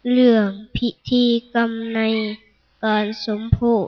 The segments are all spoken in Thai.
เรื่องพิธีกรรมในการสมโภช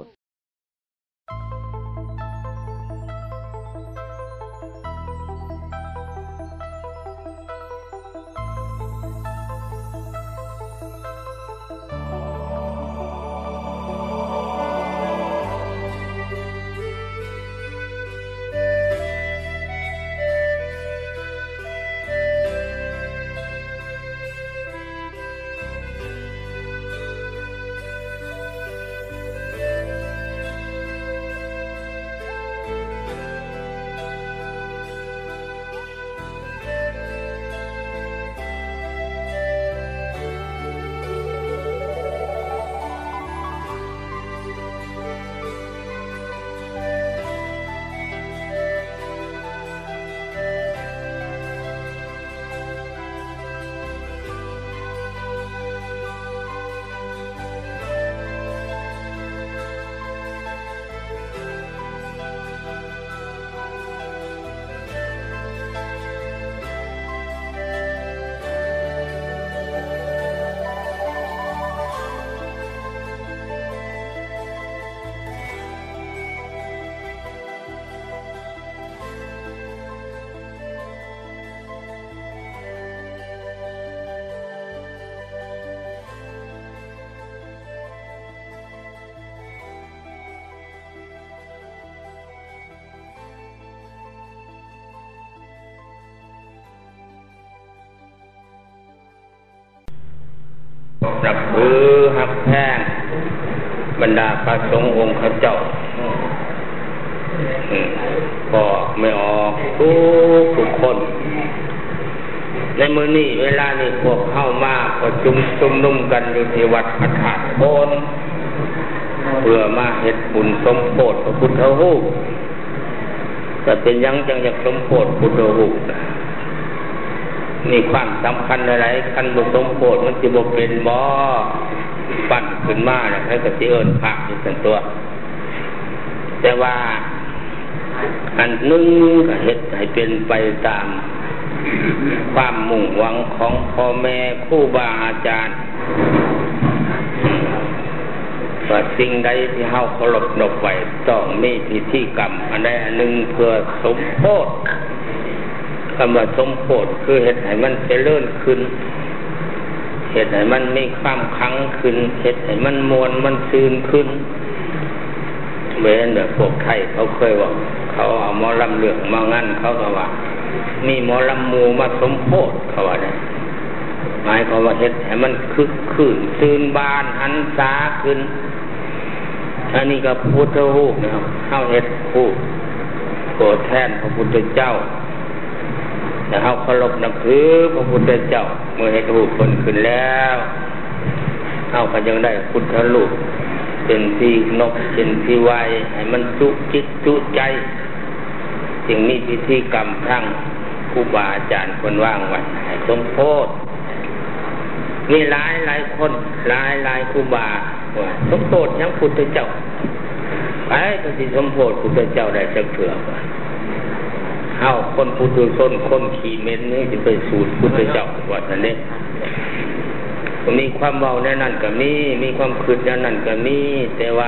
นับถือหักแท้งบรรดาพระสงฆ์องค์ข้าเจ้าก็ไม่ออกทุกคนในมื้อนี้เวลานี้พวกเข้ามาประชุมนุมกันอยู่ที่วัดพระธาตุโพนเพื่อมาเฮ็ดบุญสมโภชพระพุทธรูปจะเป็นยังจังอยากสมโภชพุทธรูปมีความสำคัญอะไรคันบุญสมโภชมันสิบ่เป็นบ่ปั้นขึ้นมาเนี่ยให้ก็สิเอิ้นพระอยู่ซั่นตัวแต่ว่าอันหนึ่งก็เฮ็ดให้เป็นไปตามความมุ่งหวังของพ่อแม่ครูบาอาจารย์ว่าสิ่งใดที่เฮาเคารพนบไว้ต้องมีพิธีกรรมอันใดอันหนึ่งเพื่อสมโภชคำว่าสมโภชคือเฮ็ดให้มันเจริญขึ้นเฮ็ดให้มันมีความขลังขึ้นเฮ็ดให้มันมวลมันซื่นขึ้นเหมือนแบบพวกไทยเขาเคยว่าเขาเอาหมอลำเลือกมางั้นเขาก็ว่ามีหมอลำมูมาสมโภชเขาว่าได้หมายความว่าเฮ็ดให้มันคึกคืนซื่นบานหันษาขึ้นอันนี้ก็พุทธรูปนะครับเฮาเฮ็ดผู้โปรดแทนพระพุทธเจ้าแต่เฮาเคารพนับถือพระพุทธเจ้าเมื่อเฮ็ดรูปคนขึ้นแล้วเฮาก็ยังได้พุทธรูปเป็นที่นกเป็นที่ไว้ให้มันจุจิตจุใจจึงมีพิธีกรรมทั้งครูบาอาจารย์คนว่างไว้ให้สมโภชมีหลายคนหลายครูบาว่าสมโภชยังพุทธเจ้าไปก็สิสมโภชพุทธเจ้าได้จักเทื่อเฮาคนปุถุชนคนขี้เหม็นนี่สิไปสู่พุทธเจ้าว่าซั่นเด้ก็มีความเว้าในนั้นก็มีความคิดในนั้นก็มีแต่ว่า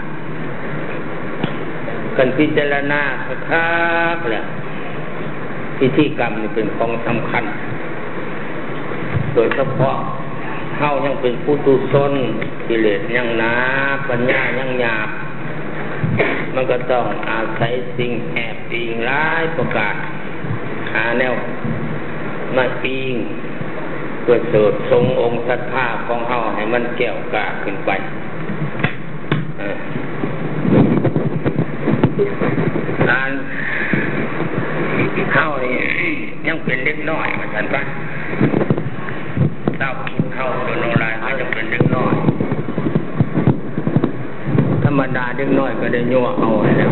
การพิจารณาคักๆแหละพิธีกรรมนี่เป็นของสำคัญโดยเฉพาะเฮายังเป็นปุถุชนกิเลสยังหนาปัญญายังหยาบมันก็ต้องอาศัยสิ่งแอบอิงหลายประการหาแนวมาอิงเพื่อเสริมทรงองค์ศรัทธาของเฮาให้มันแก้วกล้าขึ้นไปการเฮานี่ยังเป็นเล็กน้อยเหมือนกันปะเต้าเฮาตัวโนราเขายังเป็นเล็กน้อยธรรมดาเด็กน้อยก็ได้ยั่วเอาแล้ว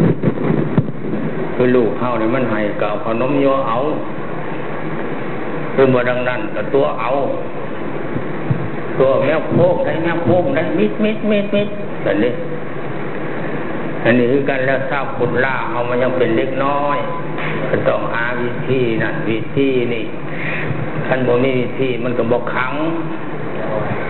คือลูกเฮานี่มันให้ก็เอาขนมยั่วเอาคือบ่ดังนั้นก็ตัวเอาตัวแมวโพกได้แมวโพกได้มิดแบบนี้อันนี้คือกันแล้วทราบคุณล่าเอามันยังเป็นเล็กน้อยก็ต้องหาวิธีนั่นวิธีนี่ท่านบ่มีวิธีมันก็บ่ขัง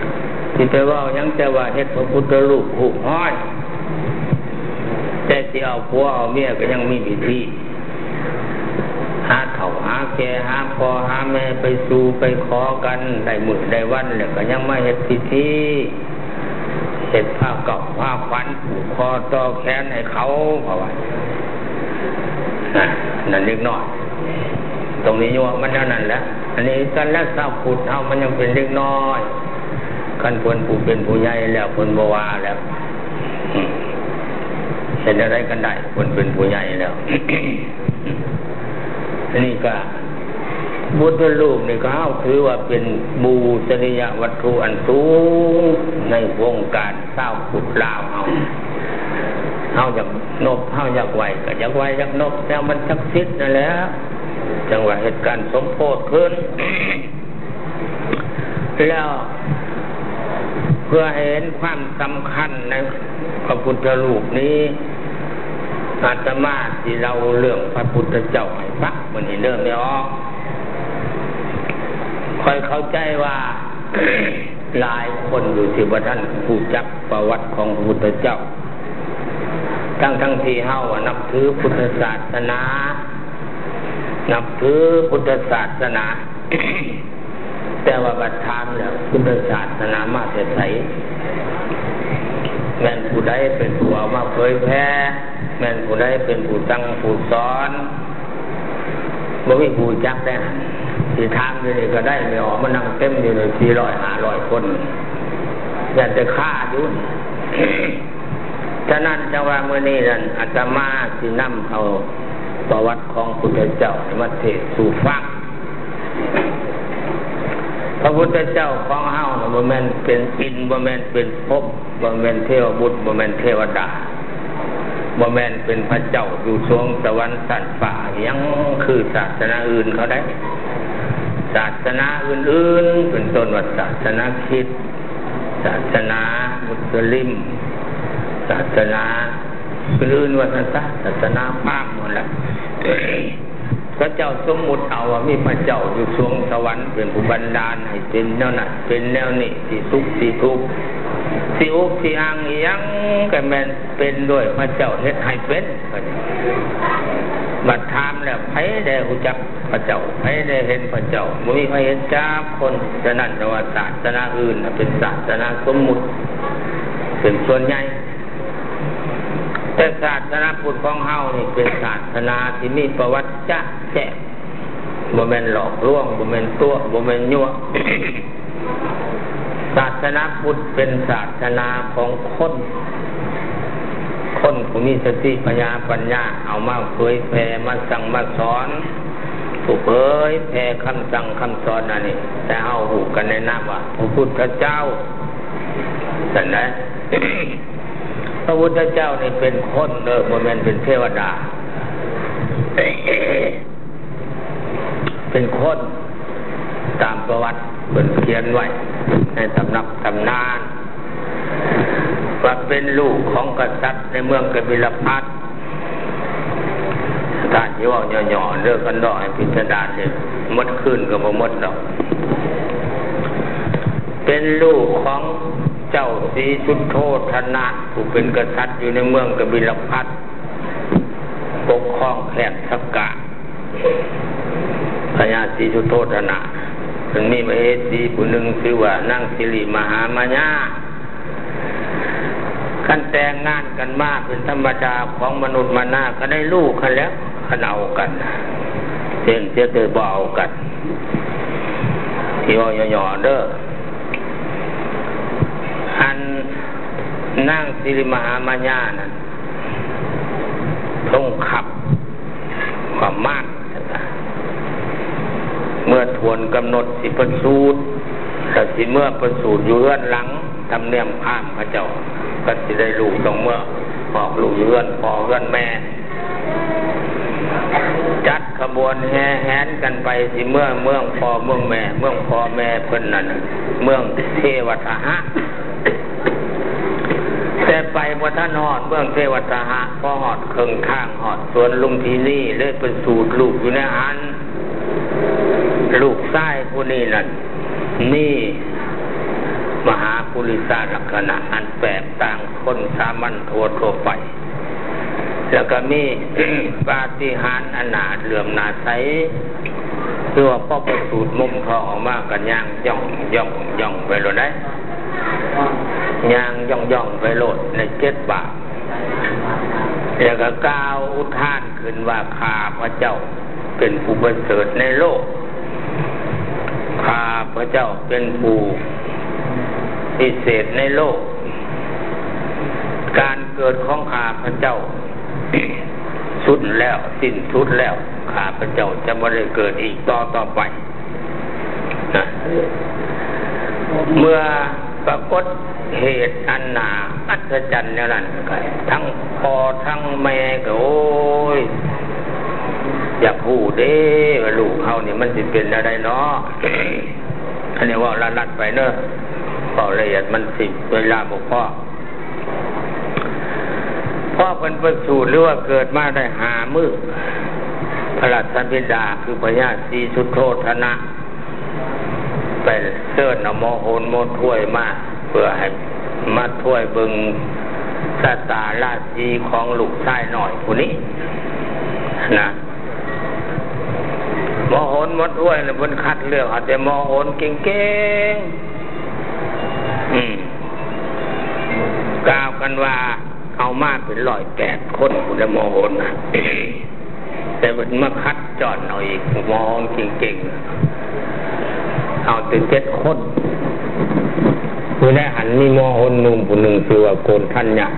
ที่ไปว่ายังแต่ว่าเฮ็ดพระพุทธรูปหูห้อยแต่ที่เอาผัวเอาเมียก็ยังมีพิธีหาเฒ่าหาแก่หาพ่อหาแม่ไปสู่ไปขอกันได้มื้อได้วันแล้วก็ยังมาเฮ็ดพิธีเฮ็ดผ้าเก่าผ้าขวัญผูกคอต่อแขนให้เขาเพราะว่านั่นเล็กน้อยตรงนี้โยมมันนั่นแหละอันนี้กันแล้วชาวพุทธเฮามันยังเป็นเล็กน้อยคันเพิ่นผู้เป็นผู้ใหญ่แล้วเพิ่นบ่ว่าแล้วเห็นอะไรกันได้เพิ่นเป็นผู้ใหญ่แล้ว อันนี้ก็พุทธรูปนี่ก็เอาถือว่าเป็นบูชนียวัตถุอันสูงในวงการชาวพุทธลาวเฮาอยากนบเฮาอยากไหวก็อยากไหวอยากนบแล้วมันศักดิ์สิทธิ์นั่นแหละจังหวะเหตุการณ์สมโพธิขึ้น แล้วเพื่อเห็นความสำคัญในพระพุทธรูปนี้อาตมาที่เราเรื่องพระพุทธเจ้าให้ฟังวันนี้เริ่มไม่ออกคอยเข้าใจว่า หลายคนอยู่ที่ว่าท่านผู้จักประวัติของพระพุทธเจ้าทั้งที่เฮานับถือพุทธศาสนานับถือพุทธศาสนา แต่ว่าบัดทานแล้วพุทธศาสนามาแต่ไสแม่นผู้ใดเป็นผู้เอามาเผยแพร่แม่นผู้ใดเป็นผู้ตั้งผู้สอนบ่มีผู้จักได้สิถามอยู่นี่ก็ได้ไม่ออกมานั่งเต็มอยู่เลย400 500คนอยากจะฆ่าอยู่ ฉะนั้นจังว่ามื้อนี้นั่นอาตมาสินำเอาประวัติของพุทธเจ้ามาเทศสู่ฟังพระพุทธเจ้าของเฮาบ่แม่นเป็นอินทร์บ่แม่นเป็นภพบ่แม่นเทวบุตรบ่แม่นเทวดาบ่แม่นเป็นพระเจ้าอยู่สวงสวรรค์ชั้นฟ้ายังคือศาสนาอื่นเขาได้ศาสนาอื่นๆเป็นต้นว่าศาสนาคริสต์ศาสนามุสลิมศาสนาอื่นๆว่าซั่นซะศาสนาพราหมณ์นั่นแหละพระเจ้าสมมุติเอาว่ามีพระเจ้าอยู่สวงสวรรค์เป็นผู้บันดาลให้เป็นแนวนั้นเป็นแนวนี้สิสุขสิทุกข์สิอุกสิอังอีหยังก็แม่นเป็นด้วยพระเจ้าเฮ็ดให้เป็นบัดถามแล้วไผได้รู้จักพระเจ้าไผได้เห็นพระเจ้าบ่มีใครเห็นจักคนฉะนั้นว่าศาสนาอื่นเป็นศาสนาสมมุติเป็นส่วนใหญ่แต่ศาสนาพุทธของเฮานี่เป็นศาสนาที่มีประวัติจะแท้บ่แม่นหลอกลวงบ่แม่นตัวบ่แม่นยั่ว ศาสนาพุทธเป็นศาสนาของคนผู้มีสติปัญญาเอามาเผยแผ่มาสั่งมาสอนผู้เผยแผ่คำสั่งคำสอนนั่นนี่แต่เฮาฮู้กันในนามว่าพระพุทธเจ้านั่นแหละ พระพุทธเจ้านี่เป็นคนบ่แม่นเป็นเทวดา เป็นคนตามประวัติเพิ่นเขียนไว้ในตำนักตำนานว่าเป็นลูกของกษัตริย์ในเมืองกบิลพัสท่านที่ว่าหย่อๆเลิกกันดอกให้พิจารณาเนี่ยหมดคืนก็บ่หมดดอกเป็นลูกของเจ้าศรีสุโธทนะผู้เป็นกษัตริย์อยู่ในเมืองกบิลพัสปกครองแคว้นสักกะพญาศรีสุโธทนะมันมีมเหสีผู้หนึ่งชื่อว่านางสิริมหามายาคันแต่งงานกันมากเป็นธรรมดาของมนุษย์มานาก็ได้ลูกกันแล้วขนเอากันเสียเตยบ่เอากันที่ว่าหย่อๆเด้ออันนางสิริมหามายานั่นต้องขับความมากเมื่อทวนกำหนดสิประสูติแต่สิเมื่อประสูติอยู่เรือนหลังทำเนียมข้ามพระเจ้าก็สิได้ลูกต้องเมื่อออกลูกเรือนพ่อเรือนแม่จัดขบวนแห่แหนกันไปสิเมื่อเมืองพ่อเมืองแม่เมืองพ่อแม่เพิ่นนั่นเมืองเทวทหะแต่ไปบ่ทันฮอดเมืองเทวทหะพอฮอดครึ่งทางฮอดสวนลุมพินีเลยประสูติลูกอยู่ในหันลูกชายผู้นี้นั่นนี่มหาภูปุริสลักษณะอันแตกต่างคนสามัญทั่วไปแล้วก็มี ปาฏิหาริย์อนาถเหลื่อมนาใสคือว่าพ่อประสูติมุมเขาออกมากันย่างย่องไปโลดได้ย่างย่องไปโลดใน7 บาทแล้วก็กล่าวอุทานขึ้นว่าข้าพระเจ้าเป็นผู้ประเสริฐในโลกข้าพระเจ้าเป็นผู้พิเศษในโลกการเกิดของข้าพระเจ้าสุดแล้วสิ้นสุดแล้วข้าพระเจ้าจะไม่ได้เกิดอีกต่อไปนะเมื่อปรากฏเหตุอันน่าอัศจรรย์อย่างนั้นทั้งพ่อทั้งแม่ก็โอ้ยอยากพูดเด้ว่าลูกเขานี่มันสิเป็นอะไรเนาะ อันนี้ว่าลัดไปเนอะพอละเอียดมันสิเวลาบอกพ่อเป็นประสูติหรือว่าเกิดมาได้5 มื้อพระราชบิดาคือพญาศรีสุโธทนะไปเชิญเอาหม้อโหนหม้อถ้วยมาเพื่อให้มาถ้วยเบิ่งชะตาราศีของลูกชายหน่อยผู้นี้นะหม้อโหนหม้อถ้วยเนี่ยเพิ่นคัดเลือกเอาแต่หม้อโหนเก่งๆกล่าวกันว่าเอามาเป็น108 คนผู้ใดหม้อโหนนะ แต่มันมาคัดจอดเอาอีกหม้อโหนเก่งๆเอาถึง7 คนผู้ใดหันมีหม้อโหนหนุ่มผู้หนึ่งชื่อว่าโกนทัญญะ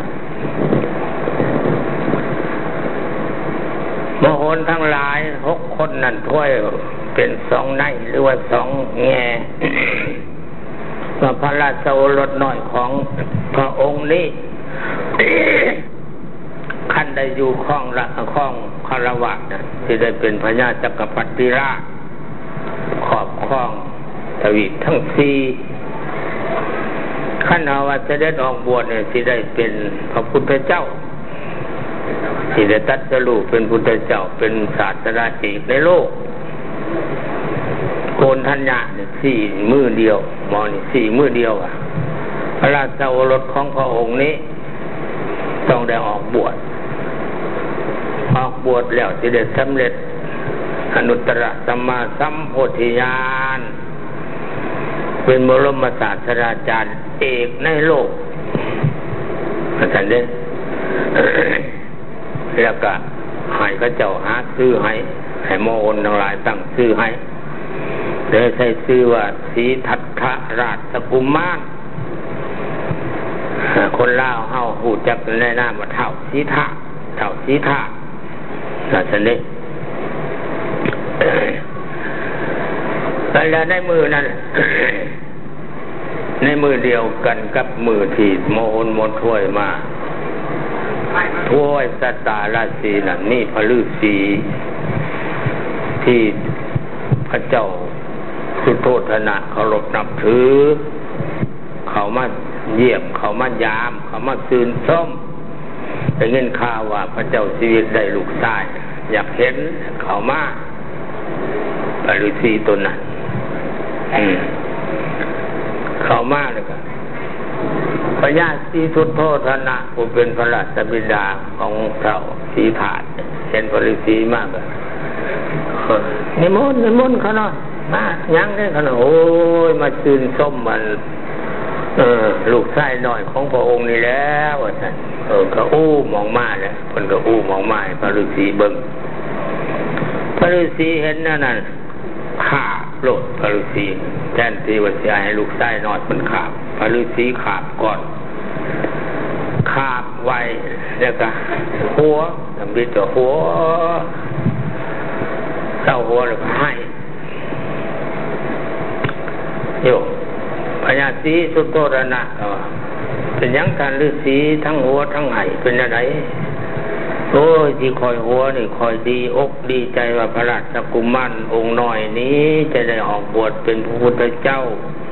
หม้อโหนทั้งหลาย6 คนนั่นถ้วยเป็น2 ในหรือว่า2 แง่ ว่าพระราชโอรสน้อยของพระองค์นี้ ขั้นได้อยู่ข้องคารวะนะที่ได้เป็นพญาจักรพรรดิราชครอบครองทวีปทั้ง4ขั้นเอาว่าจะได้ออกบวชเนี่ยที่ได้เป็นพระพุทธเจ้าที่ได้ตรัสรู้เป็นพุทธเจ้าเป็นศาสดาเอกในโลกโกนทัญญะเนี่ย4 มื้อเดียวหมอนี่4 มื้อเดียวพระราชโอรสของพระองค์นี้ต้องได้ออกบวชแล้วจะได้สำเร็จอนุตตรสัมมาสัมโพธิญาณเป็นบรมศาสดาจารย์เอกในโลกอาจารย์เด้ แล้วก็ให้พระเจ้าหาชื่อให้โมโหนทั้งหลายตั้งชื่อให้โดยใช้ชื่อว่าสีทัตถราชกุมารคนลาวเฮาฮู้จักในนามว่าเฒ่าสีทาสันนี้แล้วในมือนั้น ในมือเดียวกันกับมือที่โมโหนมนถ้วยมาถ้วยสตาราศีนั่นนี่พระฤาษีที่พระเจ้าสุโธทนะเคารพนับถือเขามาเยี่ยมเขามายามเขามาซื่นชมได้ยินข่าวว่าพระเจ้าชีวิตได้ลูกชายอยากเห็นเขามาพระฤาษีตนนั้นเขามาเลยก็พญาศรีสุโธทนะผู้เป็นพระราชบิดาของเจ้าศรีถาดเห็นพระฤาษีมากเลยนิมนต์เขาหน่อยมายังได้เขาหน่อยโอ้ยมาซื่นชมมันลูกชายน้อยของพระองค์นี่แล้วว่าท่านก็มองมาแล้วคนก็มองมาพระฤาษีเบิ่งพระฤาษีเห็นนั่นขาบโลดพระฤาษีแทนที่ว่าจะให้ลูกชายน้อยมันขาบพระฤาษีขาบก่อนขาบไว้แล้วก็หัวทำดีต่อหัวเจ้าหัวแล้วก็ให้โยพญาศรีสุโธทนะเป็นยังการฤาษีทั้งหัวทั้งไหเป็นอะไรโอ้ยที่คอยหัวนี่คอยดีอกดีใจว่าพระราชกุมารองค์น้อยนี้จะได้ออกบวชเป็นพระพุทธเจ้า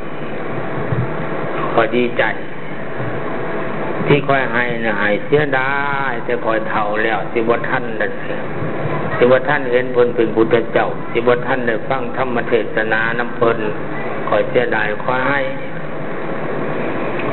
คอยดีใจที่คอยให้นะให้เสียดายแต่คอยเท่าแล้วสิบท่านนั่นสิบท่านเห็นเพิ่นเป็นพุทธเจ้าสิบท่านได้ฟังธรรมเทศนาน้ำเพิ่นคอยเสียดายคอยให้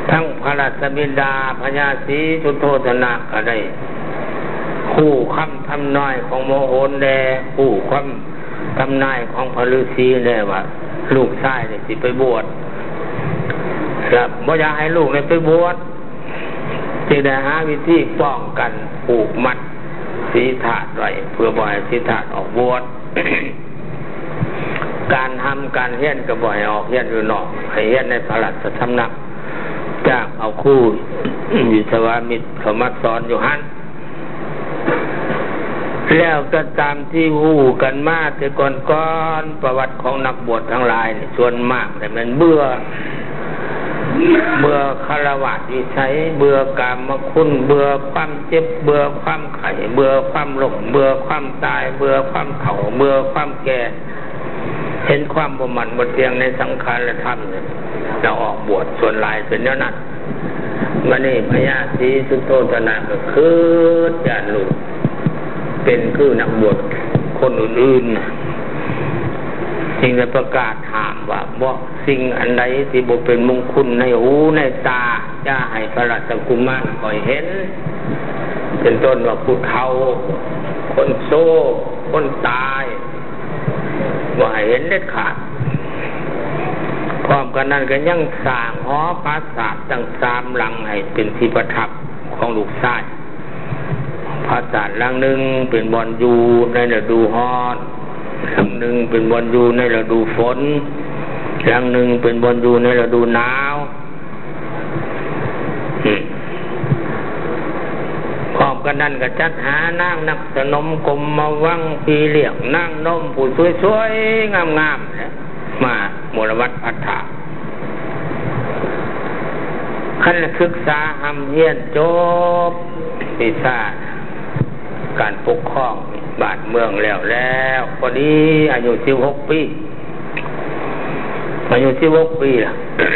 ทั้งพระราชบิดาพญาศรีสุโธทนะก็ได้คู่คำทำนายของโมโหนแดคู่คำทำนายของพระฤาษีแดว่าลูกชายเนี่ยสิไปบวชครับบ่อยากให้ลูกเนี่ยไปบวชจึงได้หาวิธีป้องกันผูกมัดศีรษะไว้เพื่อบ่ให้ศีรษะออกบวช การทำการเฮียนก็บ่ให้ออกเฮียนอยู่นอกให้เฮียนในพระราชสำนักจ้างเอาครูวิศวะมิตรเขามาสอนอยู่หันแล้วก็ตามที่หู้กันมาแต่ก่อนประวัติของนักบวชทั้งหลายนี่ส่วนมากแต่มันเบื่อฆราวาสวิสัยเบื่อกามคุณเบื่อความเจ็บเบื่อความไข้เบื่อความหลงเบื่อความตายเบื่อความเฒ่าเบื่อความแก่เห็นความบ่มันบ่เที่ยงในสังขารธรรมเนี่ยเราออกบวชส่วนหลายเป็นแนวนั้นวันนี้พญาศรีสุโธทนะก็คือญาติลูกเป็นคือนักบวชคนอื่นๆจึงได้ประกาศถามว่าบ่สิ่งอันใดที่บ่เป็นมงคลในหูในตาจะให้พระราชกุมารคอยเห็นเป็นต้นว่าผู้เฒ่าคนโซ่คนตายว่าให้เห็นเด็ดขาดพร้อมกันนั้นก็ยังสร้างหอปราสาทตั้ง3 หลังให้เป็นที่ประทับของลูกชายปราสาทหลังหนึ่งเป็นบ่อนอยู่ในฤดูร้อนหลังหนึ่งเป็นบ่อนอยู่ในฤดูฝนหลังหนึ่งเป็นบ่อนอยู่ในฤดูหนาวพร้อมกันนั้นก็จัดหานางนักสนมกรมมาวังปีเลี้ยงนางนมผู้สวยๆงามๆมาโมรวัตพัฒนาขั้นศึกษาหำเฮียนจบปีศาจการปกครองบ้านเมืองแล้วพอดีอายุ16 ปีล่ะ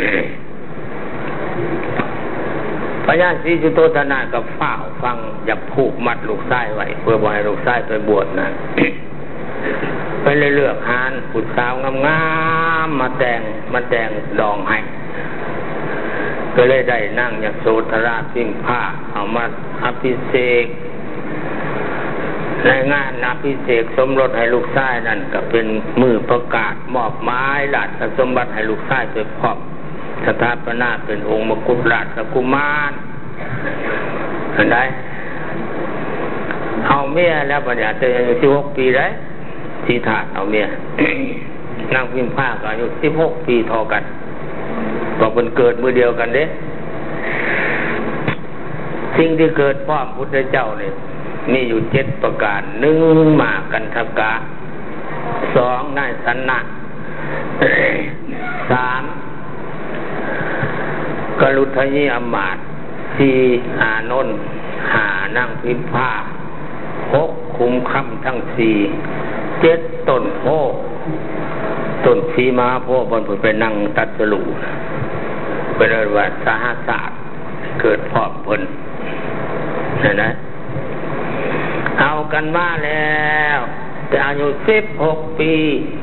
พญาศรีสุโธทนะก็เฝ้าฟังอยากผูกมัดลูกชายไว้เพื่อบ่ให้ลูกชายไปบวชนะ ไปเลยเลือกหานผู้สาวงามๆมาแต่งดองให้ก็เลยได้นั่งยโสธราพิมพาเอามาอภิเษกในงานอภิเษกสมรสให้ลูกชายนั่นก็เป็นมือประกาศมอบหมายราชสมบัติให้ลูกชายไปครอบสถาปนาเป็นองค์มกุฎราชกุมารเห็นได้เอาเมียแล้วปัญญาจะอายุ16 ปีได้ที่ถาดเอาเมีย นางพิมพาก็อายุ16 ปีเท่ากันก็เป็นเกิดมือเดียวกันเด้สิ่งที่เกิดพร้อมพุทธเจ้าเนี่ยมีอยู่7 ประการ1มากันทกะ2นายสันนะ3กรุทยีอมาตย์4อานนท์5นางพิมพา6คุ้มค่ำทั้ง4 7ต้นโพต้นสีมหาโพธิ์บนผู้เป็นนั่งตัดสรุเป็นเรื่องว่าสหศาสตร์เกิดพร้อมเพิ่นนะเอากันมาแล้วแต่อายุ16 ปี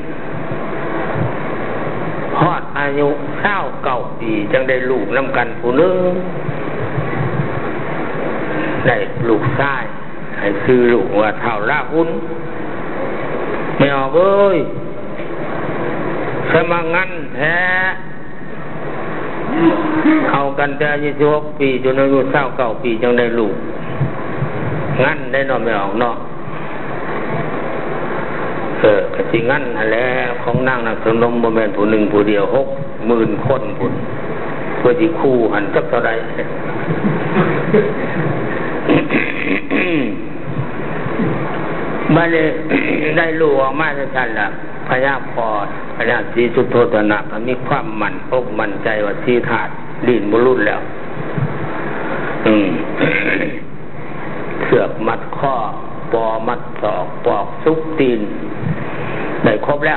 ฮอดอายุ29 ปีจังได้ลูกน้ำกันผู้นึงได้ลูกชายให้ซื้อลูกว่าเท่าลาหุ่นไม่ออกเอ้ยสมังงั้นแท้เอากันแต่อายุ16 ปีจนอายุ29 ปีจังได้ลูกงั้นได้นอนไม่ออกเนาะกะสิงั้นแล้วของนางนักสนมบ่แม่นผู้หนึ่งผู้เดียว60,000 คนพุ่นเพื่อสิคู่หันจักเท่าใด บัดนี้ได้ลูกออกมาซั่นล่ะพญาพรพญาศรีสุโธทนะมีความมั่นอกมั่นใจว่าสีธาตุลิ้นบ่หลุดแล้วเสือกมัดข้อปอมัดศอกปอกซุกตีนได้ครบแล้ว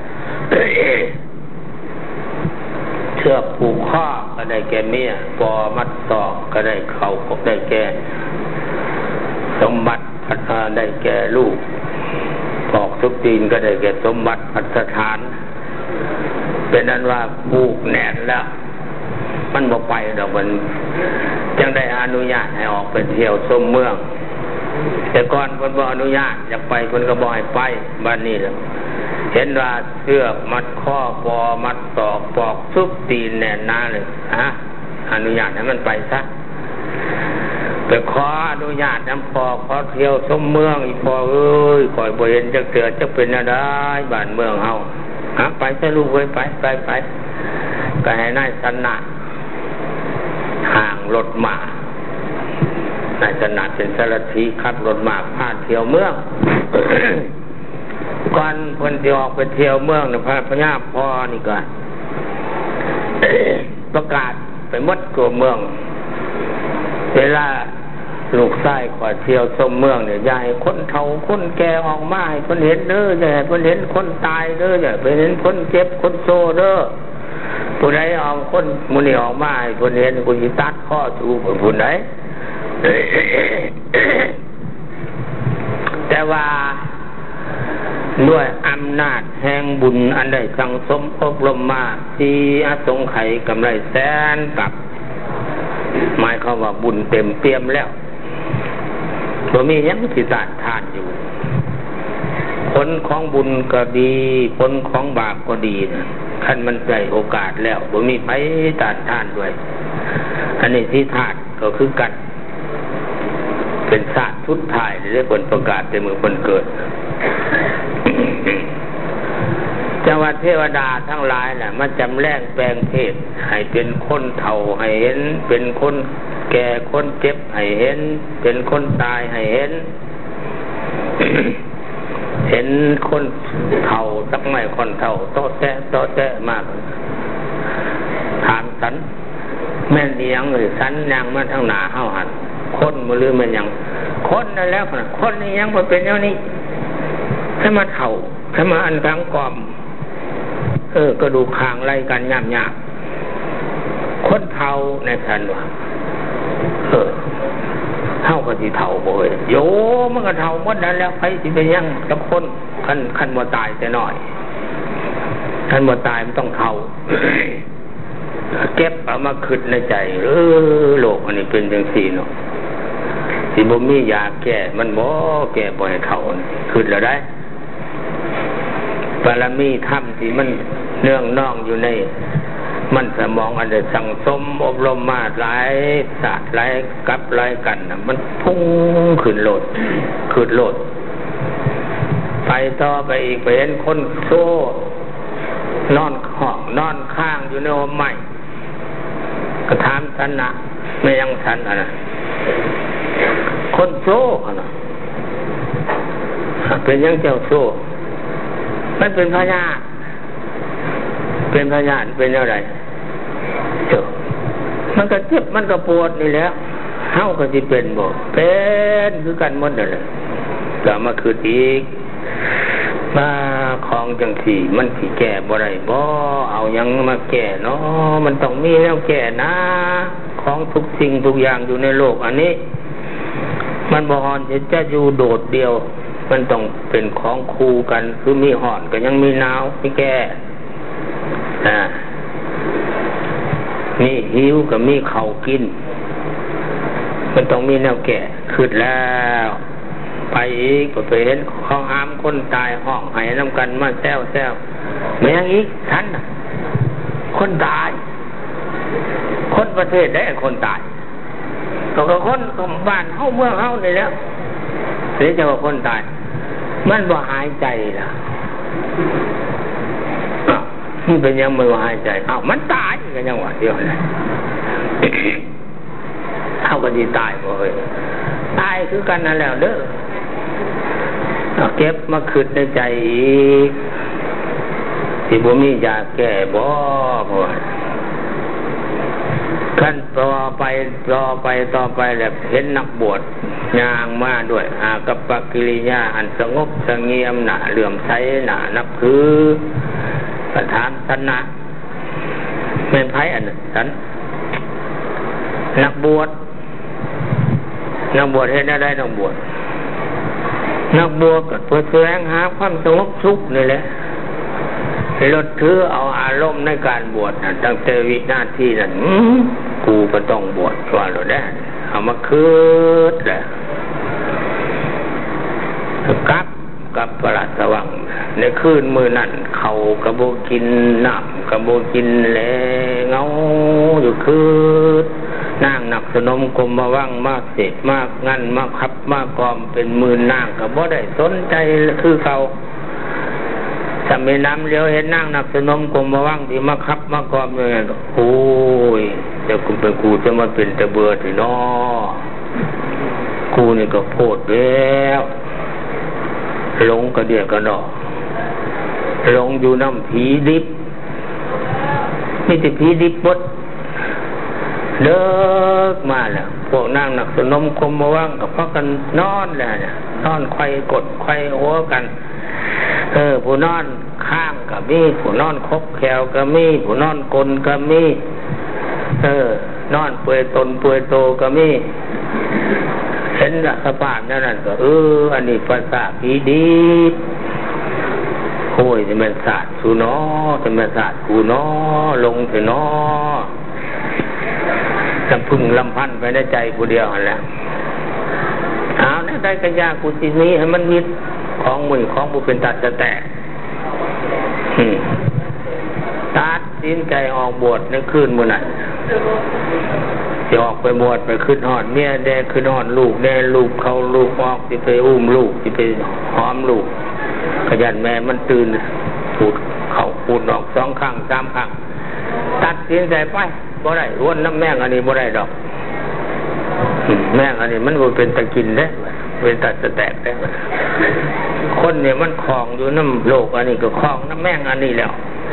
เชือกผูกข้อก็ได้แก่เมียปอมัดศอกก็ได้เขาก็ได้แก่สมบัติได้แก่ลูกปอกซุกตีนก็ได้แก่สมบัติพัฒฐานเป็นนั้นว่าผูกแน่นแล้วมันบ่ไปดอกมันจังได้อนุญาตให้ออกไปเที่ยวชมเมืองแต่ก่อนเพิ่นบ่อนุญาตอยากไปเพิ่นก็บ่ให้ไปบัดนี้ล่ะเห็นว่าเชือกมัดข้อปอมัดศอกปอกซุบตีนแน่นหน้าเลยอนุญาตให้มันไปซะไปขออนุญาตน้ำพอขอเที่ยวชมเมืองอีพอเอ้ยข่อยบ่เห็นจักเทื่อจักเป็นอะไรบ้านเมืองเฮาไปซะลูกเอ้ยไปก็ให้นายสนะห่างรถมานายสนะเป็นสารถีขับรถมาพาเที่ยวเมือง ก่อนเพิ่นสิออกไปเที่ยวเมืองเนี่ยพญาพ่อนี่ก็ ประกาศไปหมดตัวเมืองเวลาลูกชายขอเที่ยวชมเมืองเนี่ยอย่าให้คนเฒ่าคนแก่ออกมาให้เพิ่นเห็นเด้ออย่าให้เพิ่นเห็นคนตายเด้ออย่าไปเห็นคนเจ็บคนโซเด้อผู้ใดเอาคนมื้อนี้ออกมาให้เพิ่นเห็นกูสิตัดคอสู่ผู้ใด แต่ว่าด้วยอำนาจแห่งบุญอันใดสังสมอบรมมาที่อสงไขยกำไรแสนกับหมายความว่าบุญเต็มเปี่ยมแล้วบ่มีหยังสิต้านทานอยู่ผลของบุญก็ดีผลของบาปก็ดีนะคันมันได้โอกาสแล้วบ่มีไผต้านทานด้วยอันนี้ที่ธาตุก็คือกันเป็นศาสตร์สุดท้ายที่ได้ผลประกาศในมือคนเกิด จังหวัดเทวดาทั้งหลายน่ะมาจำแรงแปลงเพศให้เป็นคนเฒ่าให้เห็นเป็นคนแก่คนเจ็บให้เห็นเป็นคนตายให้เห็น เห็นคนเฒ่าสักไม่คนเฒ่าโตแตะมากถามสันแม่นเอียงหรือสันยังมาทางหน้าเฮาหันคนบ่ลืมมันยังคนนั่นแล้วนะคนนี่ยังบ่เป็นอย่างนี้ให้มาเฒ่าให้มาอันกลางกอมกระดูกคางไล่กันหยาบๆคนเฒ่าในสันว่าเฒ่าก็สิเฒ่าบ่เอ้ยโยมันก็เฒ่าหมดนั้นแล้วใครสิเป็นหยังกับคนคันบ่ตายแต่น้อยคันบ่ตายมันต้องเฒ่า เก็บเอามาคิดในใจโลกอันนี้เป็นจังซี่เนาะสิบ่มียาแก้มันบ่แก้บ่ให้เฒ่าคิดแล้วได้บารมีธรรมที่มันเนื่องน้องอยู่ในมันสมองอันใดสังสมอบรมมาหลายศาสตร์หลายกับหลายกันน่ะมันพุ่งขึ้นโลดไปต่อไปอีกไปเห็นคนโซ่นอนห้องนอนข้างอยู่ในห้องไม้ก็ถามท่านนะไม่ยังท่านนะคนโซ่นะเป็นยังเจ้าโซ่มันเป็นพญาเป็นอะไรมันก็เจ็บมันก็ปวดนี่แหละเฮาก็สิเป็นบ่เป็นคือกันหมดนั่นแหละก็มาคืนอีกมาของจังสี่มันสิแก้บ่ได้บ่เอายังมาแก้เนาะมันต้องมีแล้วแก้นะของทุกสิ่งทุกอย่างอยู่ในโลกอันนี้มันบ่ฮอนจะอยู่โดดเดียวมันต้องเป็นของคู่กันคือมีห่อนก็ยังมีหนาวมีแก่มีหิวก็มีข้าวกินมันต้องมีแนวแก่ขึ้นแล้วไปอีกก็ไปเห็นเขาหามคนตายห้องให้น้ำกันมาแซวแม่งอีกท่านคนตายคนประเทศได้คนตายก็คนบ้านเฮาเมืองเฮานี่แล้วหรือจะว่าคนตายมันบ่หายใจล่ะมันเป็นยังไม่หายใจมันตายกันยังว่าเดียวเลยเท่ากันดีตายบ่เอ้ยตายคือกันนั่นแล้วเด้อเก็บมาคืนในใจอีกที่บ่มียาแก้บ่ขั้นต่อไปแล้วเห็นนักบวชย่างมาด้วยอากัปปกิริยาอันสงบสงเงียมหนาเหลื่อมใสหนานับคือประธานสันนะเป็นไผอันนั้นสันนักบวชเห็นอะไรนักบวชก็เพื่อแสวงหาความสงบสุขนี่แหละลดถือเอาอารมณ์ในการบวชนะตั้งแต่วินาทีนั้นกูก็ต้องบวชว่าเราได้เอามาคืดแหละกับพระราชวังในคืนมื้อนั้นเขากระโบกินน้ำกระโบกินแลเงาอยู่คืดนางนักสนมกรมมาว่างมากเสร็จมากงั้นมากขับมากกอมเป็นหมื่นนางก็บ่ได้สนใจคือเขาถ้ามีน้ำเลี้ยวเห็นนางนักสนมกรมมาว่างที่มาขับมากอมเลยโอ้ยเดี๋ยวกูจะมาเป็นตะเบือที่นอกูนี่ก็โพดแล้วหลงกระเดียกระดอกหลงอยู่น้ำผีดิบนี่แต่ผีดิบบดเลิกมาแล้วพวกนางนักสนมคมมาว่างกับพักกันนอนแล้วเนี่ยนอนไขว่กดไขว่หัวกันผู้นอนข้างกับมีผู้นอนคบแขวกับมีผู้นอนกลกับมีนอนเปื่อยตนเปื่อยโตกับมีเห็นสภาพนั้นก็อันนี้ภาษาผีดีโอ้ยจะเป็นศาสตร์สูนอจะเป็นศาสตร์กูนอลงถึงนอจะพึ่งลำพันไปในใจกูเดียวหันแล้วเอาในใจกัญญากูจีนี้ให้มันมิดของมือของบุเป็นตัดจะแตกตัดสินใจออกบวชในคืนมื้อนั้นจะออกไปบวชไปขึ้นหอดเมียแดขึ้นหอดลูกแดลูกเขาลูกออกที่ไปอุ้มลูกที่ไปหอมลูกขยันแม่มันตื่นปูดเขาปูดออก2 ครั้ง 3 ครั้งตัดสินใจไปบ่ได้ร่วนน้ำแม่งอันนี้บ่ได้ดอกแม่งอันนี้มันบ่เป็นตะกินเด้เป็นตัดจะแตกได้คนเนี่ยมันคลองอยู่น้ำโลกอันนี้ก็คลองน้ำแม่งอันนี้แล้ว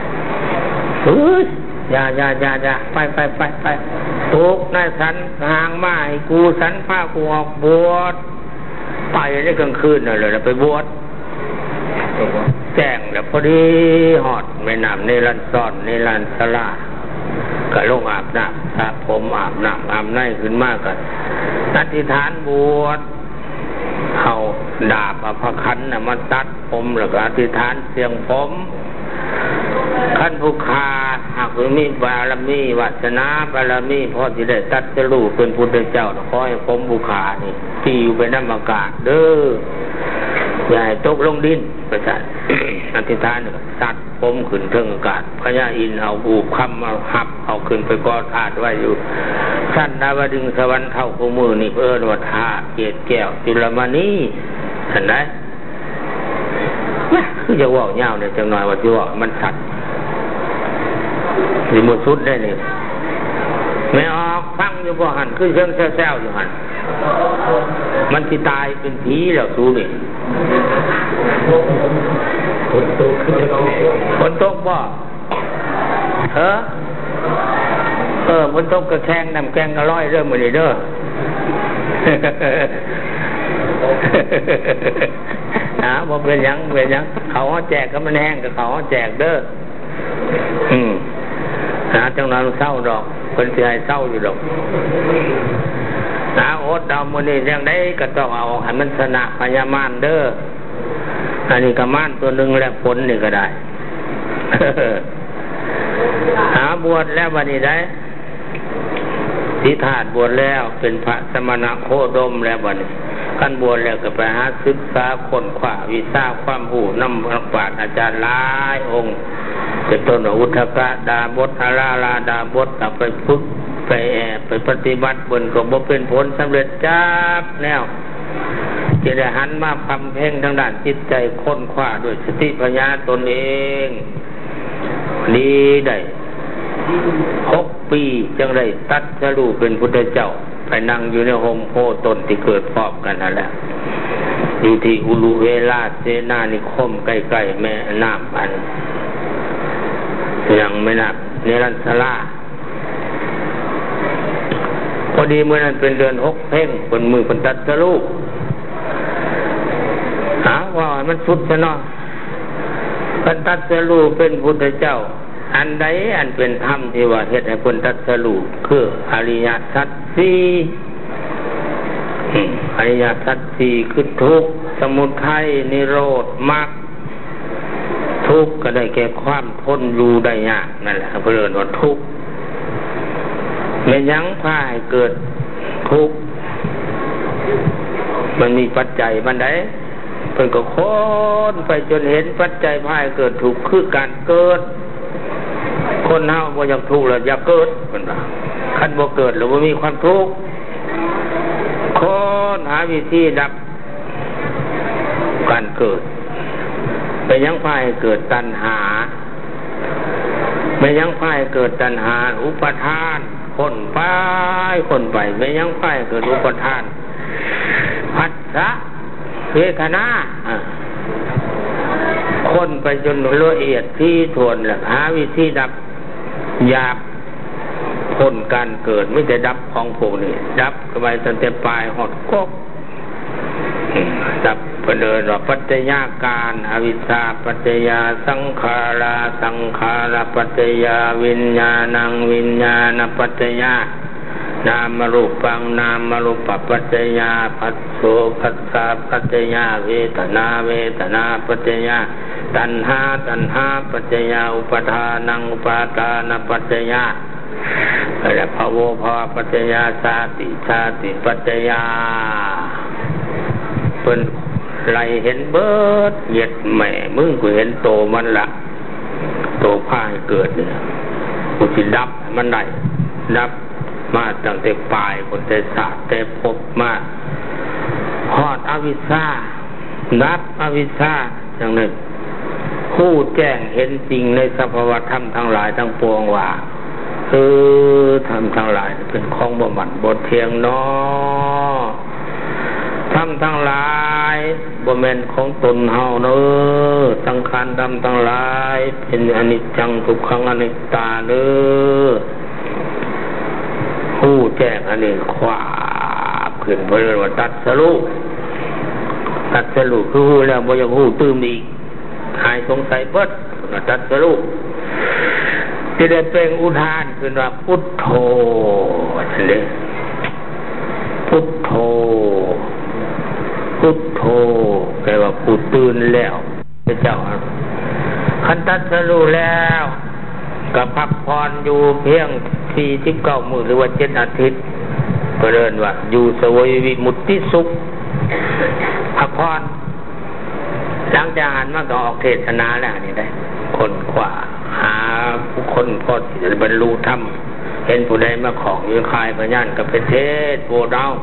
อย่าไปทุกนายสันห่างมาให้กูสันผ้ากูออกบวชไปในกลางคืนน่ะเลยไปบวชแจ้งแล้วพอดีหอดแม่น้ำในลันซ่อนในลันสลาก็ลงอาบน้ำสระผมอาบน้ำอาบในขึ้นมากกันอธิษฐานบวชเอาดาบอภคันน่ะมาตัดผมแล้วก็อธิษฐานเสียงผมขั้นผู้คาหากมีบารมีวาสนาบารมีพอที่ได้ตัดจะรู้เป็นพุทธเจ้าขอให้ผมผู้คานี่ที่อยู่ไปน้ำอากาศเด้ออย่าให้ตกลงดินประจัน อธิษฐานตัดผมขึ้นเทิงอากาศพญาอินทร์เอาบูคำมาหับเอาขึ้นไปกอธาตุไว้อยู่สั้นดาวดึงสวรรค์เท่าคู่มือนี่เอิ้นว่าธาตุเกศแก้วจุลมณีเห็นไหมคือจะว่าเงาเนี่ยจังหน่อยว่าที่ว่ามันสัตว์หรือหมดสุดได้เนี่ยไม่ออกฟังอยู่บ่หันคือเชิงแซวอยู่หันมันที่ตายเป็นผีแล้วสู้นี่ฝนตกบ่ฝนตกกระแข้งน้ำแกงกระร้อยเริ่มมาเลยเด้อบ่เป็นยังเขาแจกก็มันแห้งกับเขาแจกเด้อจังนั้นเศร้าดอกคนเสียให้เศร้าอยู่ดอกโอ๊ตเอามือนี่ยังได้ก็ต้องเอาให้มันชนะพญามารเด้ออันนี้ก็มารตัวหนึ่งแล้วผลนี่ก็ได้บวชแล้ววันนี้ได้ทิฏฐาบวชแล้วเป็นพระสมณโคดมแล้ววันนี้ขั้นบวชแล้วก็ไปหาศึกษาค้นคว้าวิชาความรู้นำนักปราชญ์อาจารย์หลายองค์เป็นต้นอุทธกดาบทอาราลาดาบทไปฝึกไปปฏิบัติบนก็บ่เป็นผลสำเร็จจับแนวจะได้หันมาทำเพ่งทางด้านจิตใจค้นคว้าด้วยสติปัญญาตนเองนี้ได้6 ปีจึงได้ตัดสรู้เป็นพุทธเจ้าไปนั่งอยู่ในโฮมโพตนที่เกิดพร้อมกันนั่นแหละอยู่ที่อุลุเวลาเสนานิคมใกล้ๆแม่น้ำอันยังไม่นับเนรัญชลาพอดีเมื่อนั้นเป็นเดือน6เพ่งเป็นมือเป็นตัดสรู้ว่ามันสุดซะเนาะเป็นตัดสรู้เป็นพุทธเจ้าอันใดอันเป็นธรรมที่ว่าเฮ็ดให้คนตัดสรู้คืออริยสัจ 4อริยสัจ 4คือทุกข์สมุทัยนิโรธมรรคททุกข์ก็ได้แก่ความทนอยู่ได้ยากนั่นแหละเพื่อนว่าทุกข์ไม่ยั้งพาให้เกิดทุกข์มันมีปัจจัยมันได้เพิ่นก็ค้นไปจนเห็นปัจจัยพาให้เกิดทุกข์คือการเกิดคนเฮาบ่อยากทุกข์แล้วอยากเกิดเพิ่นว่าคันบ่เกิดแล้วบ่มีความทุกข์ค้นหาวิธีดับการเกิดไม่ยั้งพาให้เกิดตัณหาไม่ยั้งพาให้เกิดตัณหาอุปทานคนไปไม่ยั้งพาให้เกิดอุปทานผัสสะเวทนาคนไปจนละเอียดที่ทวนแหละหาวิธีดับอยากพ้นการเกิดไม่ได้ดับของพวกนี้ดับไปตั้งแต่ปลายหอดกบดับประเดินว่าปัจจยาการอวิชชาปัจจยาสังขาราสังขารปัจจยาวิญญาณังวิญญาณปัจจยานามรูปังนามรูปปัจจยาภัสโสภัสสะปัจจยาเวทนาเวทนาปัจจยาตัณหาตัณหาปัจจยาอุปทานังอุปาทานปัจจยาและภโวภวปัจจยาชาติปัจจยาเป็นไรเห็นเบิดเหยียดแม่มึงกูเห็นโตมันละโตพาให้เกิดเนี่ยกูสิดับมันได้ดับมาตั้งแต่ปลายคนแต่ศาสตร์แต่พบมาฮอดอวิชชาดับอวิชชาอย่างหนึ่งผู้แจ้งเห็นจริงในสภาวธรรมทั้งหลายทั้งปวงว่าธรรมทั้งหลายเป็นของบ่หมั่นบ่เที่ยงเนาะธรรมทั้งหลายบ่แม่นของตนเฮาเด้อสังขารธรรมทั้งหลายเป็นอนิจจังทุกขังอนัตตาเด้อผู้แจ้งอันนี้ขวาบขึ้นเพราะเรียกว่าตัดสรุคือฮู้แล้วบ่อยากฮู้ตื่มอีกหายสงสัยเบิดตัดสรุที่ได้เป็นอุทานขึ้นว่าพุทโธนั่นเองพุทโธแปลว่าผู้ตื่นแล้วพระเจ้าคันตัดสรุแล้วก็พักผ่อนอยู่เพียง49 มื้อหรือว่า7 อาทิตย์ก็เรียกว่าอยู่สวยวิมุตติสุขพักผ่อนหลังจากนั้นมันก็ออกเทศนาแล้วนี่ได้คนขวาหาผู้คนพอที่จะบรรลุธรรมเห็นผู้ใดมาของอยู่คายพญานกับประเทศโบดาว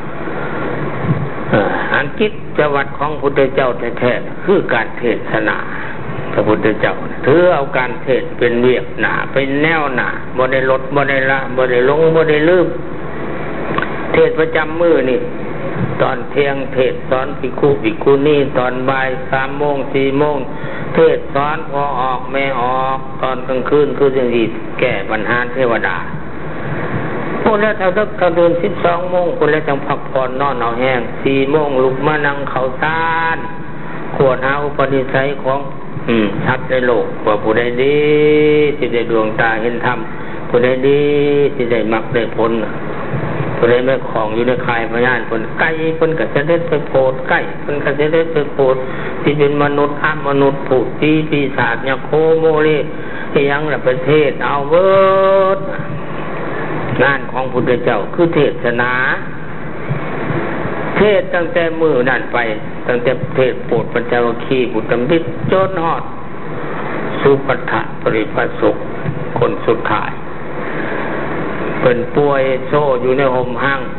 อันกิจวัตรของพุทธเจ้าแท้ๆคือการเทศนาพระพุทธเจ้าถือเอาการเทศเป็นเวียกหนาเป็นแนวหนาบ่ได้ลดบ่ได้ละบ่ได้ลงบ่ได้ลืมเทศประจำมื้อนี่ตอนเที่ยงเทศสอนภิกขุนี่ตอนบ่าย3 โมง 4 โมงเทศสอนพอออกไม่ออกตอนกลางคืนคือจังซี่แก้ปัญหาเทวดาคนแล้วถ้าเดิน12 โมงคนแล้วจังพักผ่อนนอนเอาแห้ง4 โมงลุกมานั่งเข้าฌานขวดหาอุปนิสัยของชัดในโลกว่าผู้ใดดีสิได้ดวงตาเห็นธรรมผู้ใดดีสิได้มรรคได้ผลผู้ใดไม่ของอยู่ในคายพญานคนไก่คนก็จะได้ไปโปรดไก่คนก็จะได้ไปโปรดที่เป็นมนุษย์มนุษย์ผู้ปีศาจยาโคโมเลยังละประเทศเอาเบิดงานของพุทธเจ้าคือเทศนาเทศตั้งแต่มือนั่นไปตั้งแต่เทศโปรดปัญจวัคคีย์บุตรมิตรจนฮอดสุปัฏฐปริภสุขคนสุดท้ายเป็นป่วยโซ่อยู่ในห่มห้าง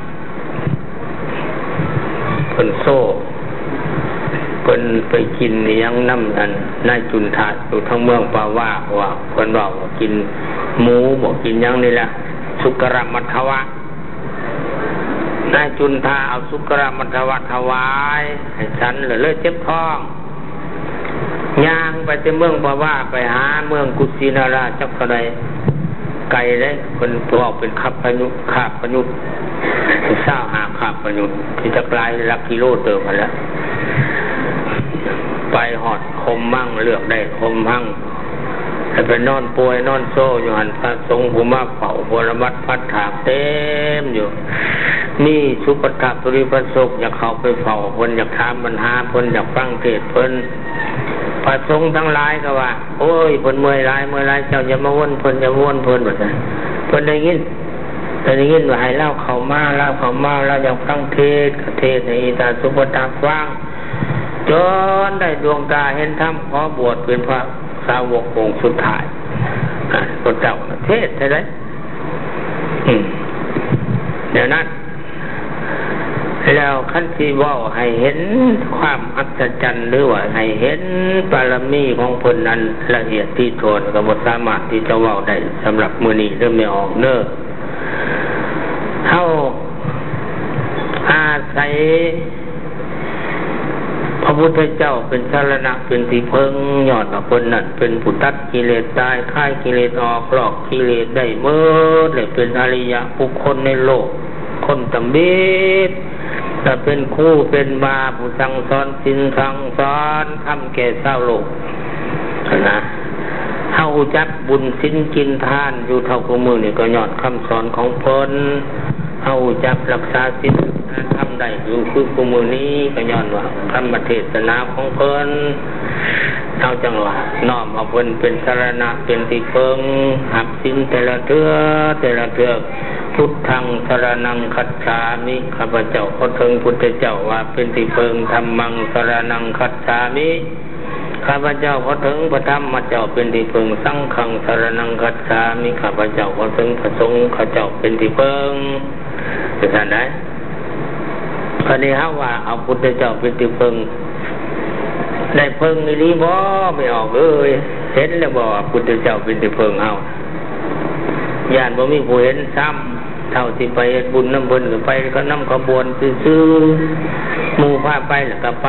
เป็นโซ่เป็นไปกินยังน้ำนั้นนายจุนทาอยู่ทั้งเมืองปาว่าคนบอกกินหมูบอกกินยังนี่แหละสุกรมัทธวะนายจุนทาเอาสุกรมัทธวะถวายให้ฉันเลยเจ็บท้องย่างไปที่เมืองปาว่าไปหาเมืองกุสินาราจักรใดไก่เลยคนตัวเป็นขับพยุขาบพยุเศร้าหาขาบพยุที่จะกลายหลักกิโลเติมมาแล้วไปหอดคมมั่งเลือกได้คมมั่งแต่ไปนอนป่วยนอนโซ่อยู่หันพระสงฆ์ผู้มาเผาบรมัดพัดถากเต็มอยู่นี่สุปัฏฐปริภสุขอยากเข้าไปเฝ้าคนอยากถามปัญหาคนอยากฟังเทศเพิ่นไปประสงค์ทั้งหลายก็ว่าโอ้ยเพิ่นเมื่อยหลายเจ้าอย่ามาวนเพิ่นอย่าวนเพิ่นว่าซั่นเพิ่นได้ยินว่าให้เล่าเข้ามาแล้วอยากฟังเทศน์เทศน์ให้ตาสุปตาฟังจนได้ดวงตาเห็นธรรมขอบวชเป็นพระสาวกองค์สุดท้ายพระเจ้าเทศน์ใช่ไหมเดี๋ยวนั้นแล้วขั้นที่ว่าให้เห็นความอัศจรรย์หรือว่าให้เห็นบารมีของคนนั้นละเอียดที่โทนก็บ่สามารถที่จะเว้าได้สำหรับมื้อนี้เริ่มไม่ออกเด้อเฮาอาศัยพระพุทธเจ้าเป็นสรณะเป็นที่พึ่งยอดว่าคนนั้นเป็นผู้ตัดกิเลสตายคลายกิเลสออกหลอกกิเลสได้เมื่อเลยเป็นอริยะบุคคลในโลกคนตำบิดจะเป็นครูเป็นบาผู้สั่งสอนศีลสั่งสอนทำแก่ชาวโลกนะเฮาจักบุญศีลกินทานอยู่เท่ากับมือนี่ก็ยอดคำสอนของเพิ่นเฮาจักรักษาศีลทำได้อยู่คือกับมือนี้ก็ย้อนว่าธรรมเทศนาของเพิ่นเฮาจังว่าน้อมเอาเพิ่นเป็นสรณะเป็นที่พึ่งหักศีลแต่ละเทื่อพุทธังสรณังคัจฉามิข้าพเจ้าขอถึงพุทธเจ้าว่าเป็นที่พึ่งธัมมังสรณังคัจฉามิข้าพเจ้าขอถึงพระธรรมเจ้าเป็นที่พึ่งสังฆังสรณังคัจฉามิข้าพเจ้าขอถึงพระสงฆ์ข้าเจ้าเป็นที่พึ่งจะท่านได้คราวนี้เฮาว่าเอาพุทธเจ้าเป็นที่พึ่งได้พึ่งอีหลีบ่ไม่ออกเลยเห็นแล้วบ่พุทธเจ้าเป็นที่พึ่งเฮาญาติบ่มีผู้เห็นซ้ำเท่าที่ไปบุญน้ำบุญก็ไปก็นำขบวนซื่อๆหมู่พาไปแล้วก็ไป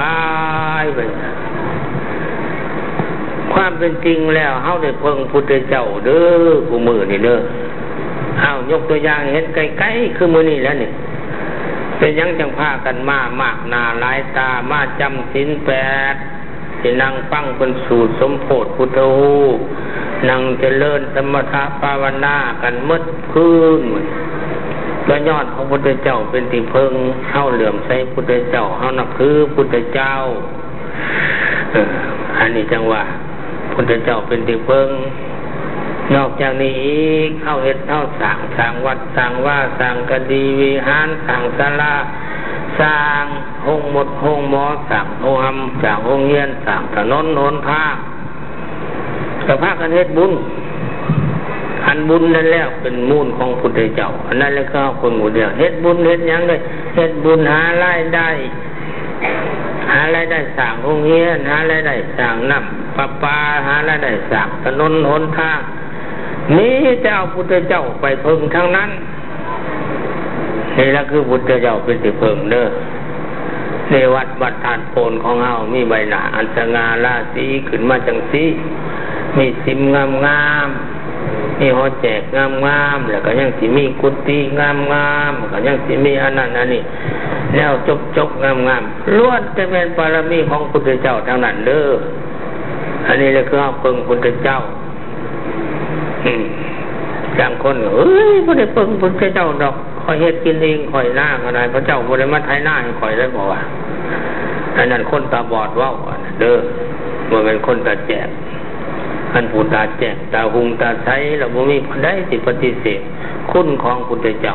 ความเป็นจริงแล้วเฮาได้พึ่งพุทธเจ้าเด้อผู้มื้อนี่เด้อเฮายกตัวอย่างเห็นไกลๆคือมื้อนี้แล้วนี่เป็นยังจังพากันมากหน้าหลายตามาจำศีล8ที่นั่งฟังเป็นสูตรสมโพธิพุทธฮูนั่งเจริญสมถะภาวนากันหมดคืนก็ยอดของพุทธเจ้าเป็นที่พึ่งเฮาเหลื่อมใสพุทธเจ้าเฮานับถือพุทธเจ้าอันนี้จังว่าพุทธเจ้าเป็นที่พึ่งนอกจากนี้อีกเฮาเฮ็ดเฮาสร้างวัดสร้างว่าสร้างกดีวิหารสร้างศาลาสร้างห้องหมดห้องหมอสร้างโรงธรรมสร้างโรงเรียนสร้างถนนหนทางก็พากันเฮ็ดบุญอันบุญนั่นแล้วเป็นมูลของพุทธเจ้าอันนั้นแล้วก็คนหมู่เดียวเฮ็ดบุญเฮ็ดหยังเลยเฮ็ดบุญหารายได้สร้างโรงเรียนหารายได้สร้างน้ำประปาหารายได้สร้างถนนหนทางนี่จะเอาพุทธเจ้าไปพึ่งทั้งนั้นนี่แหละคือพุทธเจ้าเป็นที่พึ่งเด้อในวัดทานโพนของเฮามีใบหน้าอันสง่าราศีขึ้นมาจังสีมีสิมงามมีหอแจกงามแล้วก็ยังสิมีกุฏิงามก็ยังสิมีอันนั้นอันนี้แล้วจกงามล้วนจะเป็นบารมีของพุทธเจ้าทั้งนั้นเด้ออันนี้แหละคือเอาพึ่งพุทธเจ้าบางคนเอ้ยบ่ได้พึ่งพุทธเจ้าดอกคอยเฮ็ดกินเองคอยหน้าก็ได้พระเจ้าบ่ได้มาไถหน้าให้คอยได้บ่ว่าอันนั้นคนตาบอดเว้าเด้อบ่แม่นคนตาแจ๋อันผู้ตาแจ๋ตาหุงตาใสแล้วบ่มีผู้ใดสิปฏิเสธคุณของพุทธเจ้า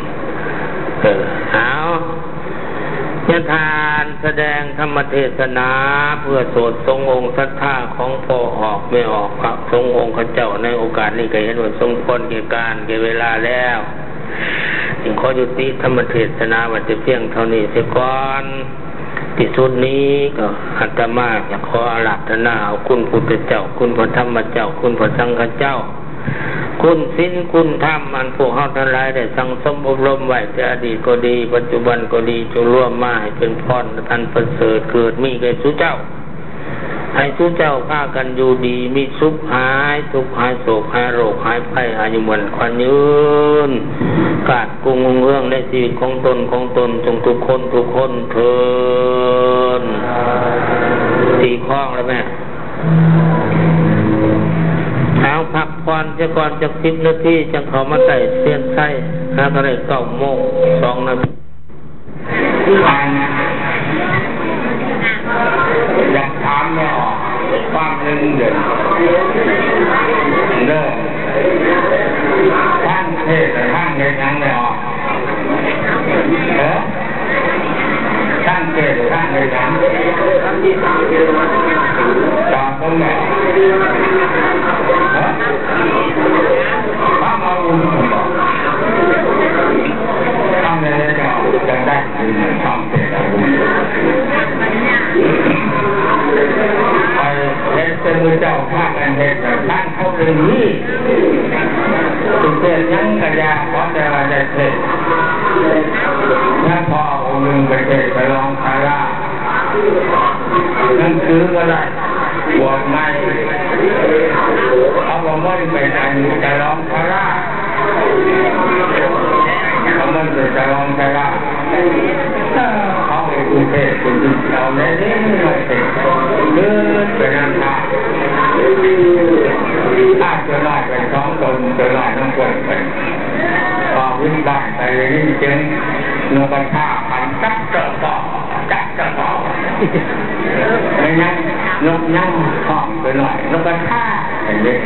เอายะทานแสดงธรรมเทศนาเพื่อโสดทรงองค์ศรัทธาของพ่อออกไม่ออกครับทรงองค์ข้าเจ้าในโอกาสนี้ก็เห็นว่าสมควรแก่การแก่เวลาแล้วจึงขอยุติธรรมเทศนาไว้แต่เพียงเท่านี้เสียก่อนที่สุดนี้ก็อาตมาจะขออาราธนาเอาคุณพุทธเจ้าคุณพระธรรมเจ้าคุณพระสังฆเจ้าคุณศีลคุณธรรมอันพวกเฮาทั้งหลายได้สั่งสมอบรมไว้แต่อดีตก็ดีปัจจุบันก็ดีจงร่วมมาให้เป็นพรอันประเสริฐเกิดมีแก่สุเจ้าให้สุเจ้าพากันอยู่ดีมีสุขหายทุกข์หายโศกหายโรคหายภัยอายุมันขวัญยืนกาดกุงเรื่องในชีวิตของตนจงทุกคนเถิดตีข้องแล้วแม่เอาพักผ่อนจะก่อนจะ10 นาทีจะเขามาใส่เสียนไส้หาก็ได้9 โมง 2 นาทีอยากถามไม่ออกความหนึ่งเดือนเลิกท่านเทศแต่ท่านเงินยังไม่ออกท่านเทศแต่ท่านเงินยังตอนต้นแม่ถ้ามาอุ่นบอกทำอะไรก็จะได้ถึงทำเสร็จแล้วไปเห็นเป็นมือเจ้าภาพกันเห็นแต่ท่านเขาเป็นนี้ถึงเกิดยังกระยาเพราะแต่ว่าจะเสร็จถ้าพอองค์หนึ่งไปเทศไปลองคารานั่นคือก็ได้บวชใหม่เอาว่ามันไปไหนจะลองคาราเอามันจะลองคาราเขาไปกรุงเทพคุณเอาในนี้มาเสร็จเลื่อนไปนั่นท่าถ้าจะไล่ไปท้องตนจะไล่น้ำฝนไปพอวิ่งบ้านไปเลยนี่จึงนกกระทาพันจับจะต่อจับจะต่อไม่งั้นนกนั่งห้องไปหน่อยนกกระทาอย่างนี้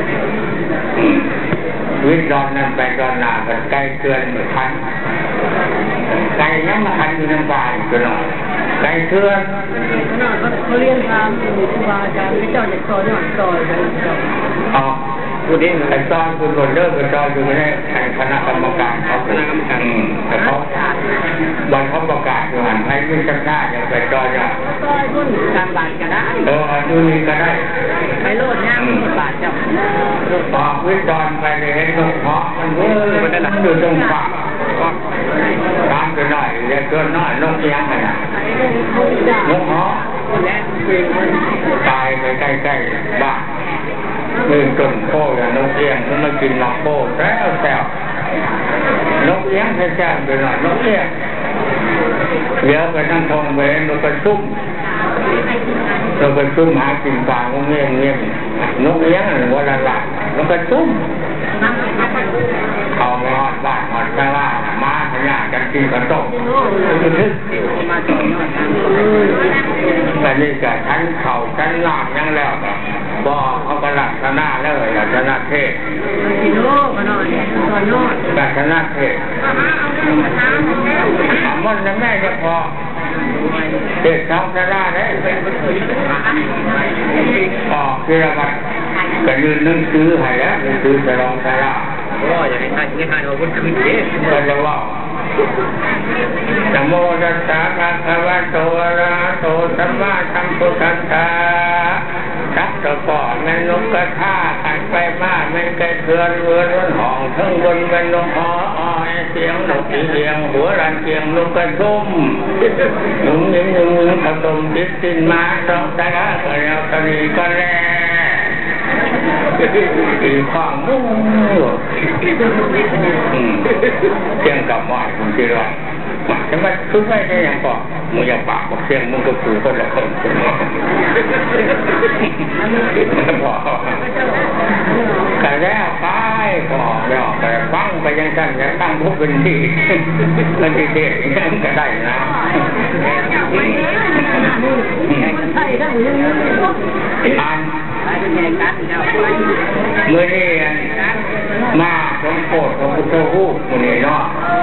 วิ่งดอนนั่นไปดอนนากันใกล้เกินพันไก่ยังมาพันอยู่น้ำตาอีกหน่อยไก่เถื่อนเขาเรียนทำครูบาอาจารย์ที่เจ้าจะสอนหน่อยสอนเลยเจ้าอ๋อผู้นี้ไอ้ซอยคือคนเลิกกับซอยคือไม่ได้คณะกรรมการเขาคณะกรรมการแต่เขาวันเขาประกาศอยู่หันให้วิ่งชักหน้าอย่างไปซอยเนี่ยซอยรุ่นการบาทก็ได้ดูนี่ก็ได้ไปโลดเนี่ยบาทเจ้าพอวิ่งดอนไปเลยเห็นนกเพาะมันเว้ยมันอยู่ตรงฝั่งตามไปหน่อยเรียกตัวน้อยนกเลี้ยงกันนะนกเพาะตายไปใกล้ๆบ้านมือต้นโป้อย่างนกเลี้ยงมันมากินนกโป้แล้วแซวนกเลี้ยงแท้ๆไปหน่อยนกเลี้ยงเดี๋ยวไปนั่งทองไปนกกระชุ่มนกกระชุ่มหากินปลาเงี้ยนกเลี้ยงหรือว่าละละนกกระชุ่มเอาไปหอดบ้านหอดข้างล่างมาขยะกันกินกระต้มคือทึกแต่นี่ก็ชั้นเข่าชั้นล่างยังแล้วบอกเขากระลักษณะเลยลักษณะเทศลักษณะเทศมันนั่นแม่จะพอเทศสองชนะได้ออกคือระบัดก็ยืนนั่งซื้อให้แล้วซื้อจะลองชนะก็อย่างนี้ท่านเราพูดขึ้นเยอะก็จะว่านะโมตัสสะภะคะวะโตอะระหะโตสัมมาสัมพุทธัสสะทักตะก่อนแม่นกกระทาขันไปมาแม่ไก่เถื่อนเรือร้อนห้องทั้งบนเป็นนกหออ้อยเสียงนกตีเลียงหัวรันเกียงนกกระทุ่มหนุ่มยิ้มหนุ่มขนมติดตินมาสองตาละก็แล้วตะลีก็แล่ตีข้างมุ้งเสียงกับหม้อคุณที่ร้อยใช่ไหมทุกไม่ได้ยังก่อนมึงอย่าปากบอกเสียงมึงก็คือคนละคนพอแต่แล้วไปพอไม่ออกแต่ฟังไปยังสั้นยังตั้งพวกเป็นที่มันที่เด็กยังก็ได้นะอันเมื่อนี้มาสมโภชพระพุทธรูปคนนี้เนาะ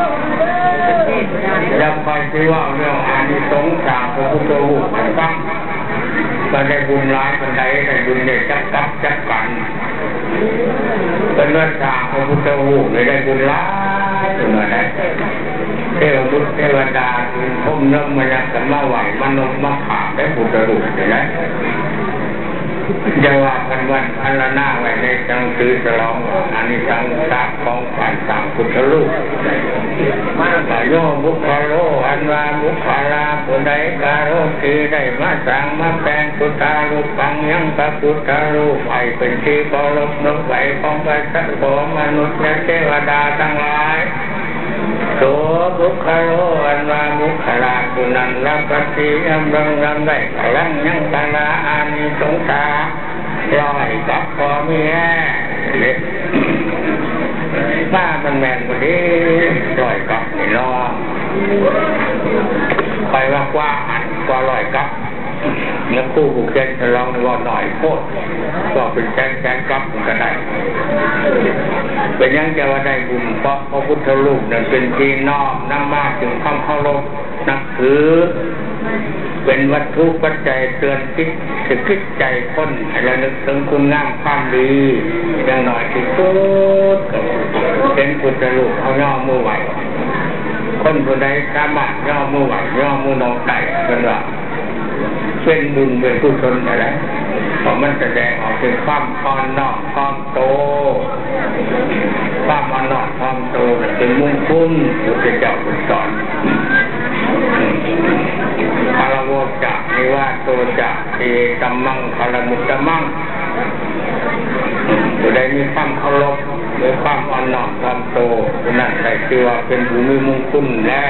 จะคอยคิดว่าเรื่องอานิสงส์จากพระพุทธรูปมันฟังมันได้บุญร้ายมันได้บุญได้จับกันเป็นเรื่องจากพระพุทธรูปได้บุญร้ายถึงอะไรเทวบุตรเทวดาคุณพุ่มเริ่มมาจากสมาไหวมนุษย์มาขาดได้พุทธรูปเห็นไหมจะว่ากันวันอันละหน้าไว้ในจังซื้อฉลองอันนี้จังสาของฝันสั่งพุทธรูปมาตโยบุคโลอันว่าบุคลาผู้ใดการุทีได้มาสั่งมาแปลงพุทธารูปปังยังพระพุทธรูปให้เป็นที่เคารพนับไหวของพระสัตว์ของมนุษย์และเทวดาทั้งหลายตัวบุคโลอันว่าบุคลาผู้นั้นรับปฏิอันรำได้พลังยังตลาอานิสงส์ลอยกับพอมีแห่เล็กบ้ามันแมนพอดีลอยกับนี่รอไปว่ากว่าหันกว่าลอยกับเนื้อคู่บุกเคนจะลองว่าหน่อยโคตรก็เป็นแสนกับมันก็ได้เป็นยังจะว่าได้บุญเพราะพระพุทธรูปนั่นเป็นที่นอบนำมาถึงความเคารพนับถือเป็นวัตถุปัจจัยเตือนจิตจะคิดใจคนให้ระลึกถึงคุณงามความดีอย่างหน่อยที่สุดเป็นพุทธรูปเอาย่อมือไหวคนผู้ใดสามารถย่อมือไหวย่อมือนองไก่เป็นว่าเป็นบุญเป็นกุศลอะไรเพราะมันแสดงออกถึงความอ่อนน้อมความโตความอ่อนน้อมความโตเป็นมุ่งคุ้มพระเจ้าสอนคารวะจักนิวาโตจักเอตัมมังคารมุตตมังผู้ใดมีความเคารพมีความอ่อนน้อมความโตนั่นได้ชื่อว่าเป็นผู้มีมุ่งคุ้มและ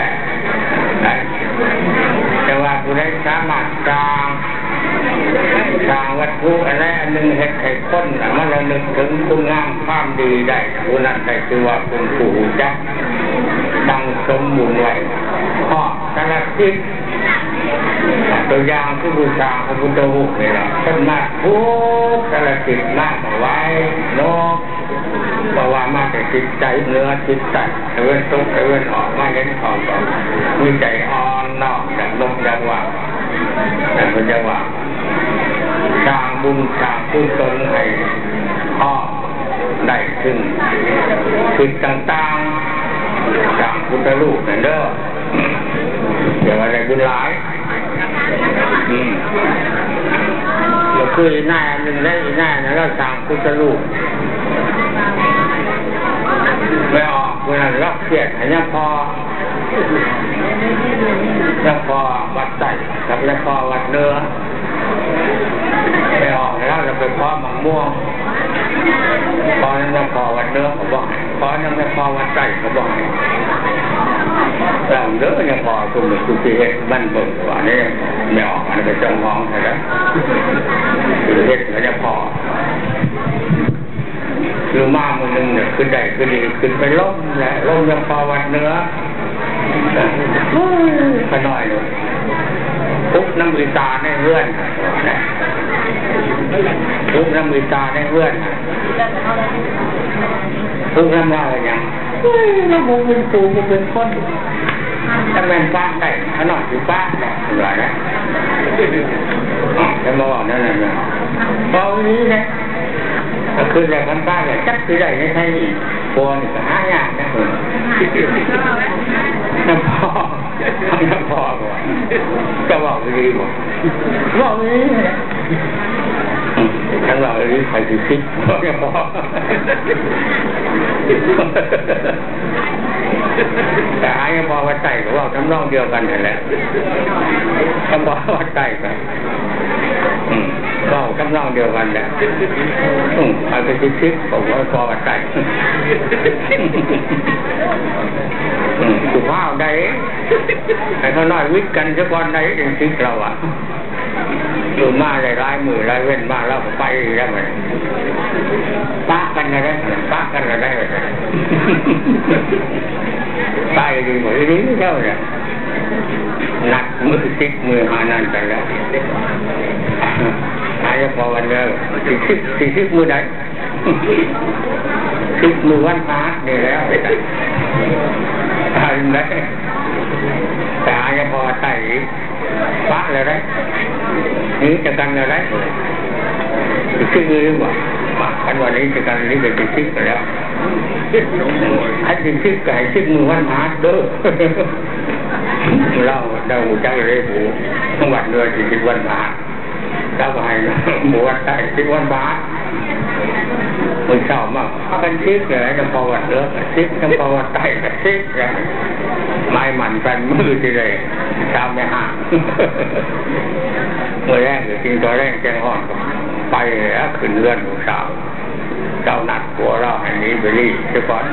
แต่ว่าผู้ใดสามารถสร้างวัตถุอะไรอันหนึ่งให้ใครคนมันระลึกถึงคุณงามความดีได้ผู้นั้นได้ชื่อว่าเป็นผู้จักดังสมบูรณ์ไว้ข้อสารทิศตัวอย่างที่บูชาพระพุทธรูปนี่แหละต้นไม้ทุกสารทิศมากไว้โน้เพราะว่ามาแต่จิตใจเนื้อจิตใจเว้นตุกเว้นออกมาเห็นของต่อมีใจอ่อนนอกจากลมจังหวะแต่พระจังหวะสร้างบุญสร้างกุศลให้พ่อได้ถึงจิตต่างๆจากพุทธรูปนั่นเด้อเดี๋ยวอะไรบุญหลายเราคือหน้าหนึ่งได้หน้านั้นเราสร้างพุทธรูปไม่ออกเวลาเราเครียดให้ยังพอวัดใส่กับยังพอวัดเนื้อไม่ออกแล้วเราไปพอหมังม่วงพอยังพอวัดเนื้อเขาบอกพอยังพอวัดใส่เขาบอกแล้วเนื้อยังพอตุ่มตุ่มที่เห็ดบ้านเบิ่งว่านี่ไม่ออกอันนี้เป็นจงมองใช่ไหมคือเห็ดก็ยังพอคือมามือหนึ่งเนี่ยขึ้นได้ขึ้นดีขึ้นไปล้มแหละล้มยังพอวัดเนื้อขน่อยเลยปุ๊บน้ำมือตาในเพื่อนนะปุ๊บน้ำมือตาในเพื่อนปุ๊บน้ำลายอย่างน้ำมูกเป็นปูเป็นคนถ้าแม่นป้าได้ขน่อยคือป้าได้อะไรนะจะมาบอกนั่นน่ะพอนี้นะก็คือแรงกันป้าเลยจักคือได้ในไทยปวนี่ก็หายากนะน้ำพอก่อนจะบอกดีบอกดีทั้งเราดีใครจะคิดก็พอแต่หายพอวัดใจก็ว่าทำนองเดียวกันนั่นแหละคำว่าวัดใจกันก็กำลังเดียวกันแหละเอาไปคิดผมว่าพอวัดใจสุภาพใดให้เขาน้อยวิทย์กันสักวันใดจริงๆเราอ่ะดูมาหลายมือหลายเว้นมาแล้วไปแล้วมันป้ากันอะไรป้ากันอะไรไปดีหมดดีเท่าเนี่ยหนักมือซิกมือหานั่นกันแล้วหายพอวันเดียวสิมือใดซิกมือวันพาร์ทนี่แล้วตายได้แต่หายพอไต่ป้าเลยได้นี่จะกันอะไรซิกมือหรือเปล่าอันวันนี้จะกันนี้เป็นซิกไปแล้วอันซิกไก่ซิกมือวันพาร์ทเด้อเราใจเลยหูจังหวัดเรือจิตวันบาทเจ้าไปหมู่วัดใต้จิตวันบาทมันเศร้ามากกันซิกเลยจังพอวัดเรือซิกจังพอวัดใต้กับซิกไม้หมันแฟนมือที่เลยชาวไม่ห่างเมื่อแรกหรือจริงตัวแรกแจ้งห้องไปแล้วขึ้นเรือนผู้สาวเจ้านัดหัวเราอันนี้ไปรีบเฉพาะ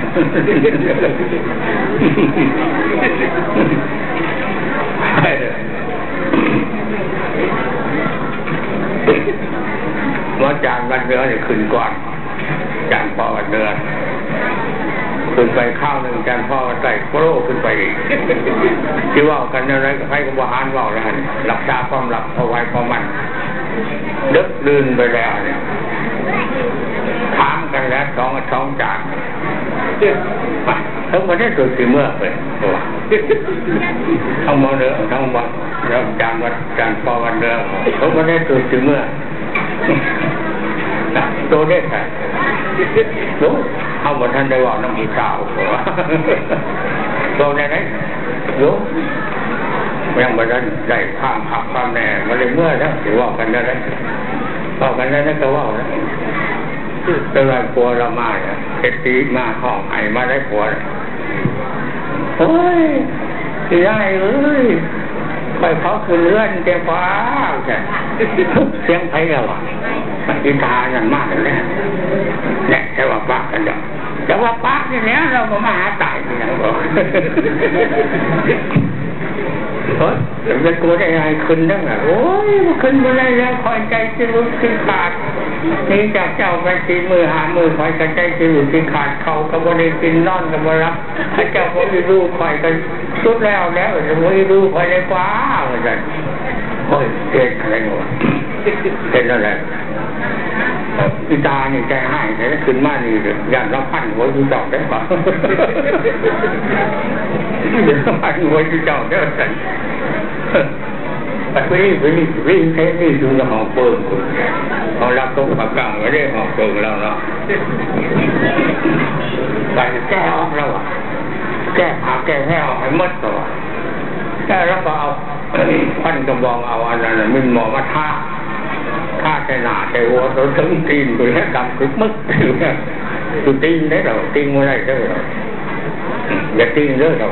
ว่าจานวันเนื้อเนี่ยขึ้นก่อนจานพอวันเนื้อขึ้นไปข้าวหนึ่งจานพ่อใส่โปรขึ้นไปอีกที่ว่ากันอะไรก็ให้กับหารว่าแล้วรักษาความลับเอาไว้พอมันดึกดื่นไปแล้วเนี่ยถามกันแล้วสองจากทั้งหมดได้ตัวสีเมื่อไปตัวทั้งหมดเนื้อทั้งหมดเราจานพอวันเนื้อทั้งหมดได้ตัวสีเมื่อตัวเด็กอะรู้เอาหมดท่านได้ว่าน้ำมีข่าวตัวไหนรู้ยังไม่ได้ความผักความแน่มาเลยเมื่อแล้วถือว่ากันได้ว่ากันได้ก็ว่าแล้วตัวอะไรปัวเรามาเนี่ยเอตีมาห้องไอมาได้ปัวโอ้ยได้เอ้ยไปเขาคือเลื่อนเจ้าฟ้าใช่เสียงไผ่เราอ่ะอินทาอย่างมากเลยเนี่ยแต่ว่าปากกันเดี๋ยวแต่ว่าปากเนี่ยเรามาหาตายอย่างบอกเฮ้ยจะกลัวได้ไงขึ้นได้ไงโอ้ยขึ้นมาได้แล้วคอยใจจะรู้ที่ขาดนี่จากเจ้าไปตีมือหามือคอยใจจะรู้ที่ขาดเขาก็บ่ได้กินนอนก็บ่รับถ้าเจ้าบ่ได้รู้คอยกันสุดแล้วจะบ่ได้รู้คอยได้กว่าเหมือนกันโอ้ยเกิดอะไรหมดเป็นอะไรอีตาเนี่ยใจหายแต่ขึ้นมานี่อย่างเราพันหัวที่เจ้าได้ป่ะเดี๋ยวพันหัวที่เจ้าได้สั่นไปวิ่งแค่นี้ดูจะหอบเปิงเขารับตรงปากกลางไม่ได้หอบเปิงเราเนาะไปแก้ออกเราอ่ะแก้ผ่าแก้แห้ออกให้มัดตัวแก้แล้วก็เอาพันกระบองเอาอันนั้นมันหมอมาท่าใจหนาใจวัวตัวถึงตีนตัวนี้ดำคึกมึกตัวตีนได้เราตีนเมื่อไรได้เราอย่าตีนเยอะเรา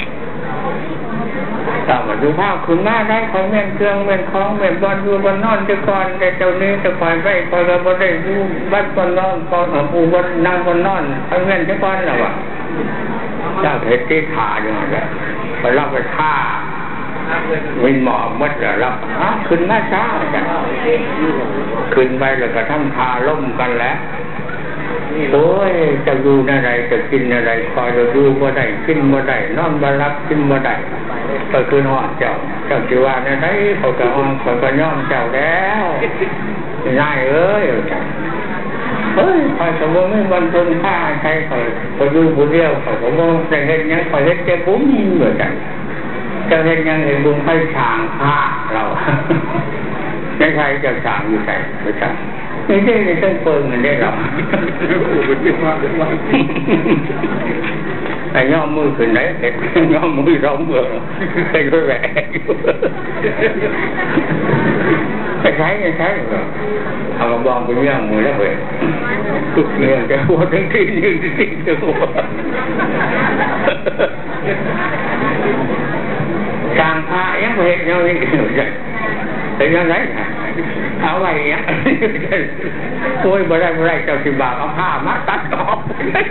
แต่มาดูภาพคุณมาได้ของเงินเครื่องเงินของเงินบอลดูบอลนอนจะก่อนแต่เจ้านี้จะคอยไปคอยเราบอลได้ดูบัดบอลนอนคอยปูบอลนั่งบอลนอนของเงินจะก่อนเราอ่ะเจ้าเพชรที่ขาอย่างนั้นไปรับไปท่าวินหมอมัดแล้วรับขึ้นมาช้าจ้ะขึ้นไปแล้วก็ทำคาล่มกันแล้วโอ้ยจะดูอะไรจะกินอะไรคอยเราดูบ่ได้กินบ่ได้นอนบ่รับกินบ่ได้ก็คือหอดเจ้าคิดว่าในไหนเขาก็ห้องเขาก็ย่อมเจ้าแล้วง่ายเอ้ยเฮ้ยคอยสมมติไม่บรรทุนผ้าใครเขาดูผู้เดียวเขาสมมติจะเห็นยังคอยเห็นแก่ผมเหมือนกันจะเห็นยังเห็นบุญให้ฉางผ้าเราไม่ใช่จะฉางอยู่ใส่ไม่ใช่ไม่ได้ในต้นเปิงมันได้หรอกไอ้ย่อมือขึ้นไหนเด็กย่อมือร้องเบื่อไอ้ก็แหวกใช้เอากระบอกไปย่างมือแล้วเว้ยทุกเรื่องจะหัวทั้งที่ยืนที่จะหัวกลางพายังเห็นยังนี่แต่ยังไงเอาอะไรเงี้ยโอ้ยบ่ได้เจ้าสิบาเอาผ้ามาตัดออก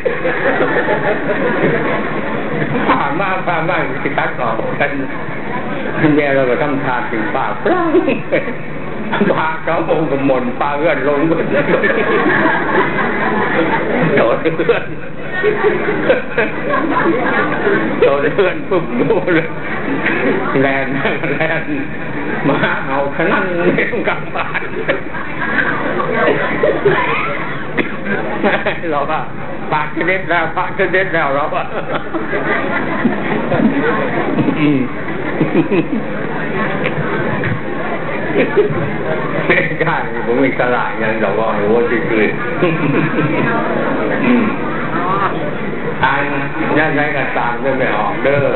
ผ้ามาสิตัดออกกันแม่เราก็ทำทาสิป้าปลาปลาเขาองค์กมลปลาเอื้อนลงโดดเอื้อนปุ๊บดูเลยแลนมาเอาขนาดเล่นกับปาเราก็ปากจะเด็ดแล้วเราก็ไม่ใช่ผมมีตลาดยังแต่ว่าหัวจืดอันนั่นใช้กระตามก็ไม่ออกเด้อ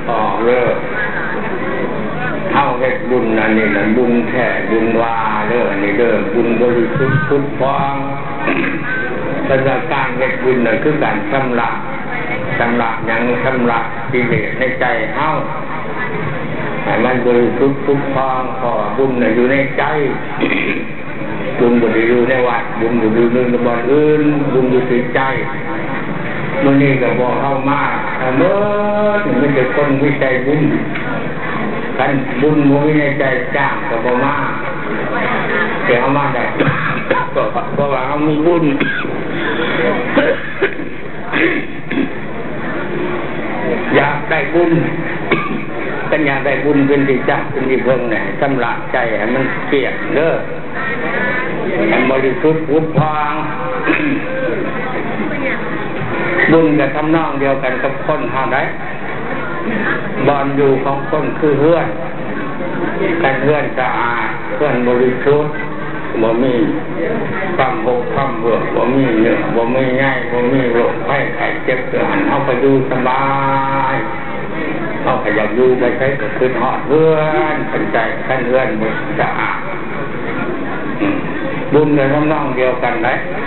เท่าเฮ็ดบุญนั่นนี่นั่นบุญแท้บุญวาเด้อนี่เด้อบุญบริสุทธิ์พุทธฟองเป็นการเฮ็ดบุญนั่นคือการชำระยังชำระกิเลสในใจเฮาให้มันบริสุทธิ์พุทธฟองพอบุญน่ะอยู่ในใจบุญบ่ได้อยู่ในวัดบุญบ่ได้อยู่ในบ่อนอื่นบุญอยู่ที่ใจมื้อนี้ก็บ่เข้ามาเมื่อถึงมันจะคนวิจัยบุญกันบุญบ่มีในใจจ้างก็บ่มาแต่เอามาได้ก็ว่าเอามีบุญได้บุญกันอยากได้บุญเป็นที่จักเป็นที่เพิ่งเนี่ยสำลักใจให้มันเกลียดเด้อให้บริสุทธิ์พุทธพองบุญกับทำนองเดียวกันกับคนเท่าไหร่บอนอยู่ของคนคือเฮือนกันเฮือนสะอาดเฮือนบริสุทธิ์บ่มีความบกพร่องเบื่อบ่มีเนื้อบ่มีง่ายบ่มีโรคไข้ไข้เจ็บเกินเอาไปดูสบายเอาไปอยากดูไปใช้ก็ขึ้นหอดเพื่อนเป็นใจกันเฮือนบริสุทธิ์สะอาดบุญกับทำนองเดียวกันไหม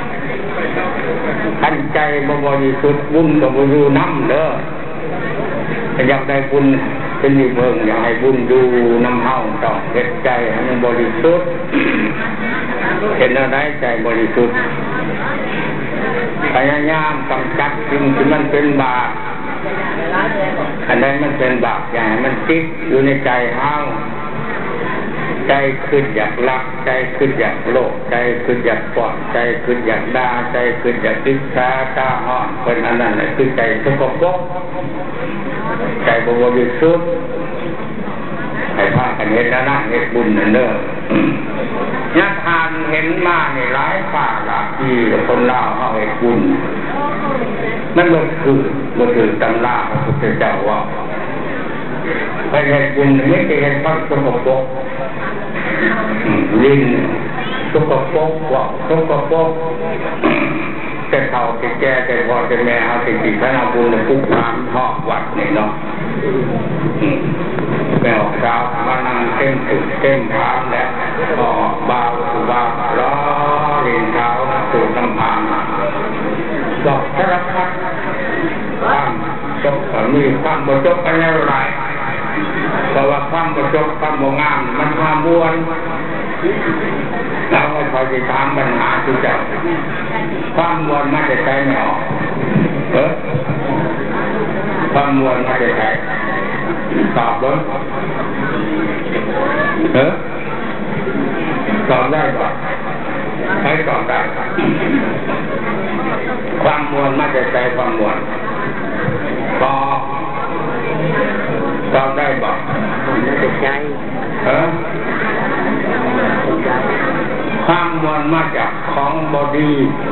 ขันใจบริสุทธิ์บุญกับบุญอยู่น้ำเด้ออยากได้บุญเป็นอยู่เมืองอยากให้บุญดูน้ำเฮาต้องเฮ็ดใจให้มันบริสุทธิ์เห็นอะไรใจบริสุทธิ์พยายามกำจัดสิ่งที่มันเป็นบาปอันใดมันเป็นบาปอย่างมันติดอยู่ในใจเฮาใจขึ้นอยากรักใจขึ้นอยากโลภใจขึ้นอยากปอดใจขึ้นอยากด่าใจขึ้นอยากติดชาตาห่อนเป็นอันนั้นแหละคือใจสกปรกใจบริสุทธิ์ให้พากันเห็นนะเห็นบุญนั่นเด้อยักษ์ทานเห็นมาในหลายฝ่าหลายที่คนเล่าเขาเห็นบุญนั่นมันคือตำราพระพุทธเจ้าว่าไปเห็นบุญไม่ใช่เห็นพระสกปรกลิ้นสกปรกว่าสกปรกแต่เขาจะแก่แต่พอจะแม่เขาติดติดพระนาบุญในปุกพามทอดวัดนี่เนาะแมวสาวมานั่งเต็มสุดเต็มพามแล้วก็เบาสุบาล้อเรียนเท้าสูดน้ำพามดอกสารพัดความจบมีความบริจบกันแล้วไรเพราะว่าความบริจบความงามมันความบ้วนเราไม่คอยติดตามปัญหาที่จะความมวลมันจะใช้ไม่ออกความมวลมันจะใช้ตอบเลยตอบได้ก่อนใช้ตอบได้ความมวลมันจะใช้ความมวลตอบได้บอกมันจะใช้ความมวลมาจากของบอดี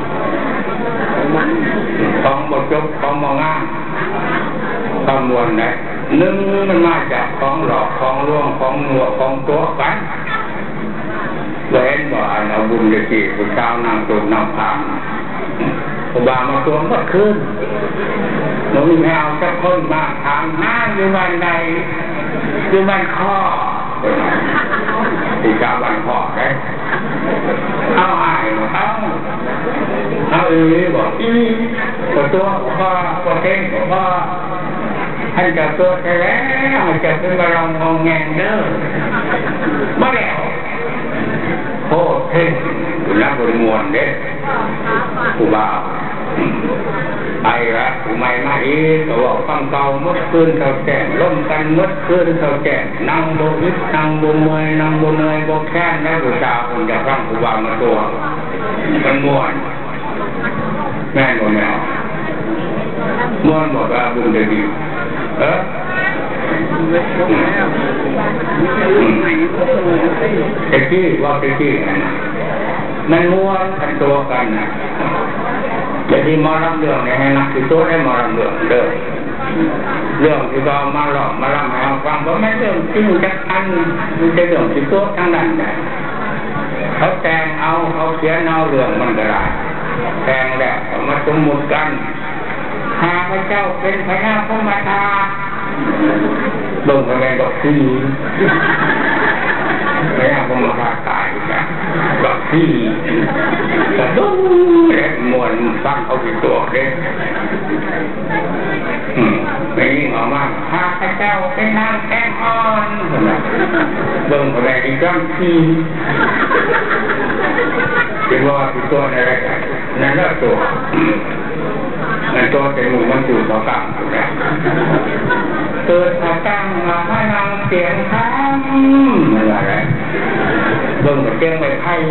ของบดจบของมองามความมวลไหนหนึ่งมันมาจากของหลอกของล่วงของหนวกของตัวกันเว้นว่าเราบุญจะกี่ผู้เจ้านางตัวน้ำผางอุบามาตัวก็ขึ้นหนุ่มแมวจะคนมาทางหน้าอยู่วันใดอยู่วันข้อที่ชาวบ้านพ่อได้เอาอายเอาบอกตัวพ่อตัวเต็งพ่อท่านจะตัวแท้แล้วจะเป็นบาลองงงแงงเด้อมาแล้วโคตรเท่คุณรับบริมวลเด้ผู้บ่าวไอ้ละผู้ใหม่มาอีกก็บอกฟังเก่าเมื่อคืนเขาแจ้งร่มกันเมื่อคืนเขาแจ้งนั่งบนวิทนั่งบนเมยนั่งบนเนยบนแค้นและผู้ชายคนจะฟังผู้บ่าวมาตัวมันม่วนแม่บ่แม่ม่วนบอกว่าบุญจะดีไอ้ที่ว่าไอ้ที่มันม้วนกันตัวกันนะจะที่มารับเรื่องในให้นักที่ตัวได้มารับเรื่องเดิมเรื่องที่เรามาหลอกมารับให้เราฟังเพราะไม่เรื่องจริงจักอันมันจะเรื่องที่ตัวทั้งนั้นแหละเขาแต่งเอาเขาเขียนเอาเรื่องมันก็ได้แต่งแล้วมาสมมุติกันข้าพเจ้าเป็นพญาพมทาลงไปในดอกที่พญาพมทาตายกันดอกที่กระดุ้งเล็กมวนฟังเขาเป็นตัวเล็กไม่ยิ่งออกมาข้าพเจ้าเป็นนางแก้งอ่อนลงไปในดอกที่เป็นว่าเป็นตัวในรายการนั่นก็ตัวนั่นตัวเป็นหมู่มันอยู่ต่อกลางอยู่แล้วเกิดมาตั้งมาให้นางเสียงคำอะไรเบิ่งกับเสียงใบไผ่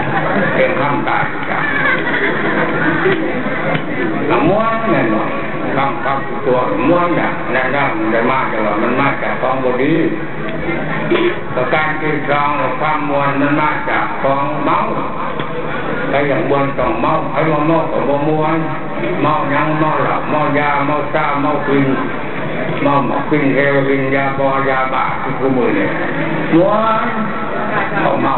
เสียงคำตายจ้ะละม้วนนั่นหรอคฟังความตัวม้วนเนี่ยนั่นได้มากแต่ว่ามันมาจากของบดีประการที่สองความมวลมันมาจากของเมาใครอย่างมวลต้องเมาใครว่าเมาก็บ่มวลเมายังเมาหลับเมายาเมาซ่าเมากินเมาหมอกกินเฮโรอีนยาบอยาบ้าที่คู่มือเนี่ยมวลเขาเมา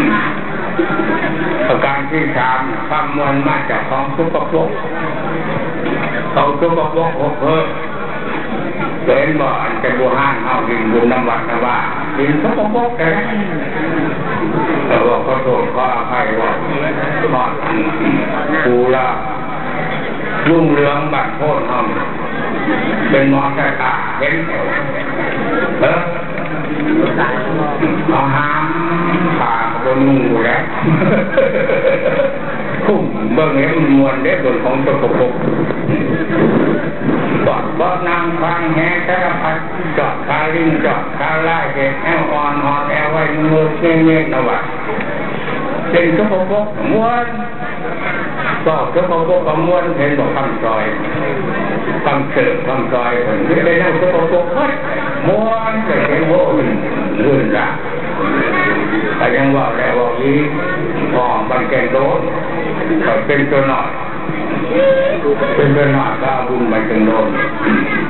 ประการที่สามความมวลมาจากของทุกข์ภพเขาทุกข์ภพเพิ่มเกิดบ่อันจะบูห้างเอาดินบุญน้ำวัดนะว่าดินทุกข์ภพเลยแต่ว่าขอโทษขออภัยว่าทอดปูละรุ่งเรืองบัดโพธิ์ห้องเป็นหมอตาเห็นเอาหามผ่าบนมือแล้วคุ้มเบื้องนี้มันมวนได้บนของตัวปกจอดบ่อนางฟังแห่สารพัดจอดคาลิงจอดคาไล่เด็กแอลอ่อนหอดแอลไว้มือเงี้ยนะวะเป็นตัวปกม้วนก็ตัวปกม้วนเห็นบอกคำซอยคำเสิร์ฟคำซอยคนที่ได้นั่งตัวปกม้วนแต่เห็นโว้เลื่อนละแต่ยังว่าแล้วว่าอีพอบันแกงโดนเป็นตัวหน่อยเป็นตัวหน่อยก็บุญบันแกงโดน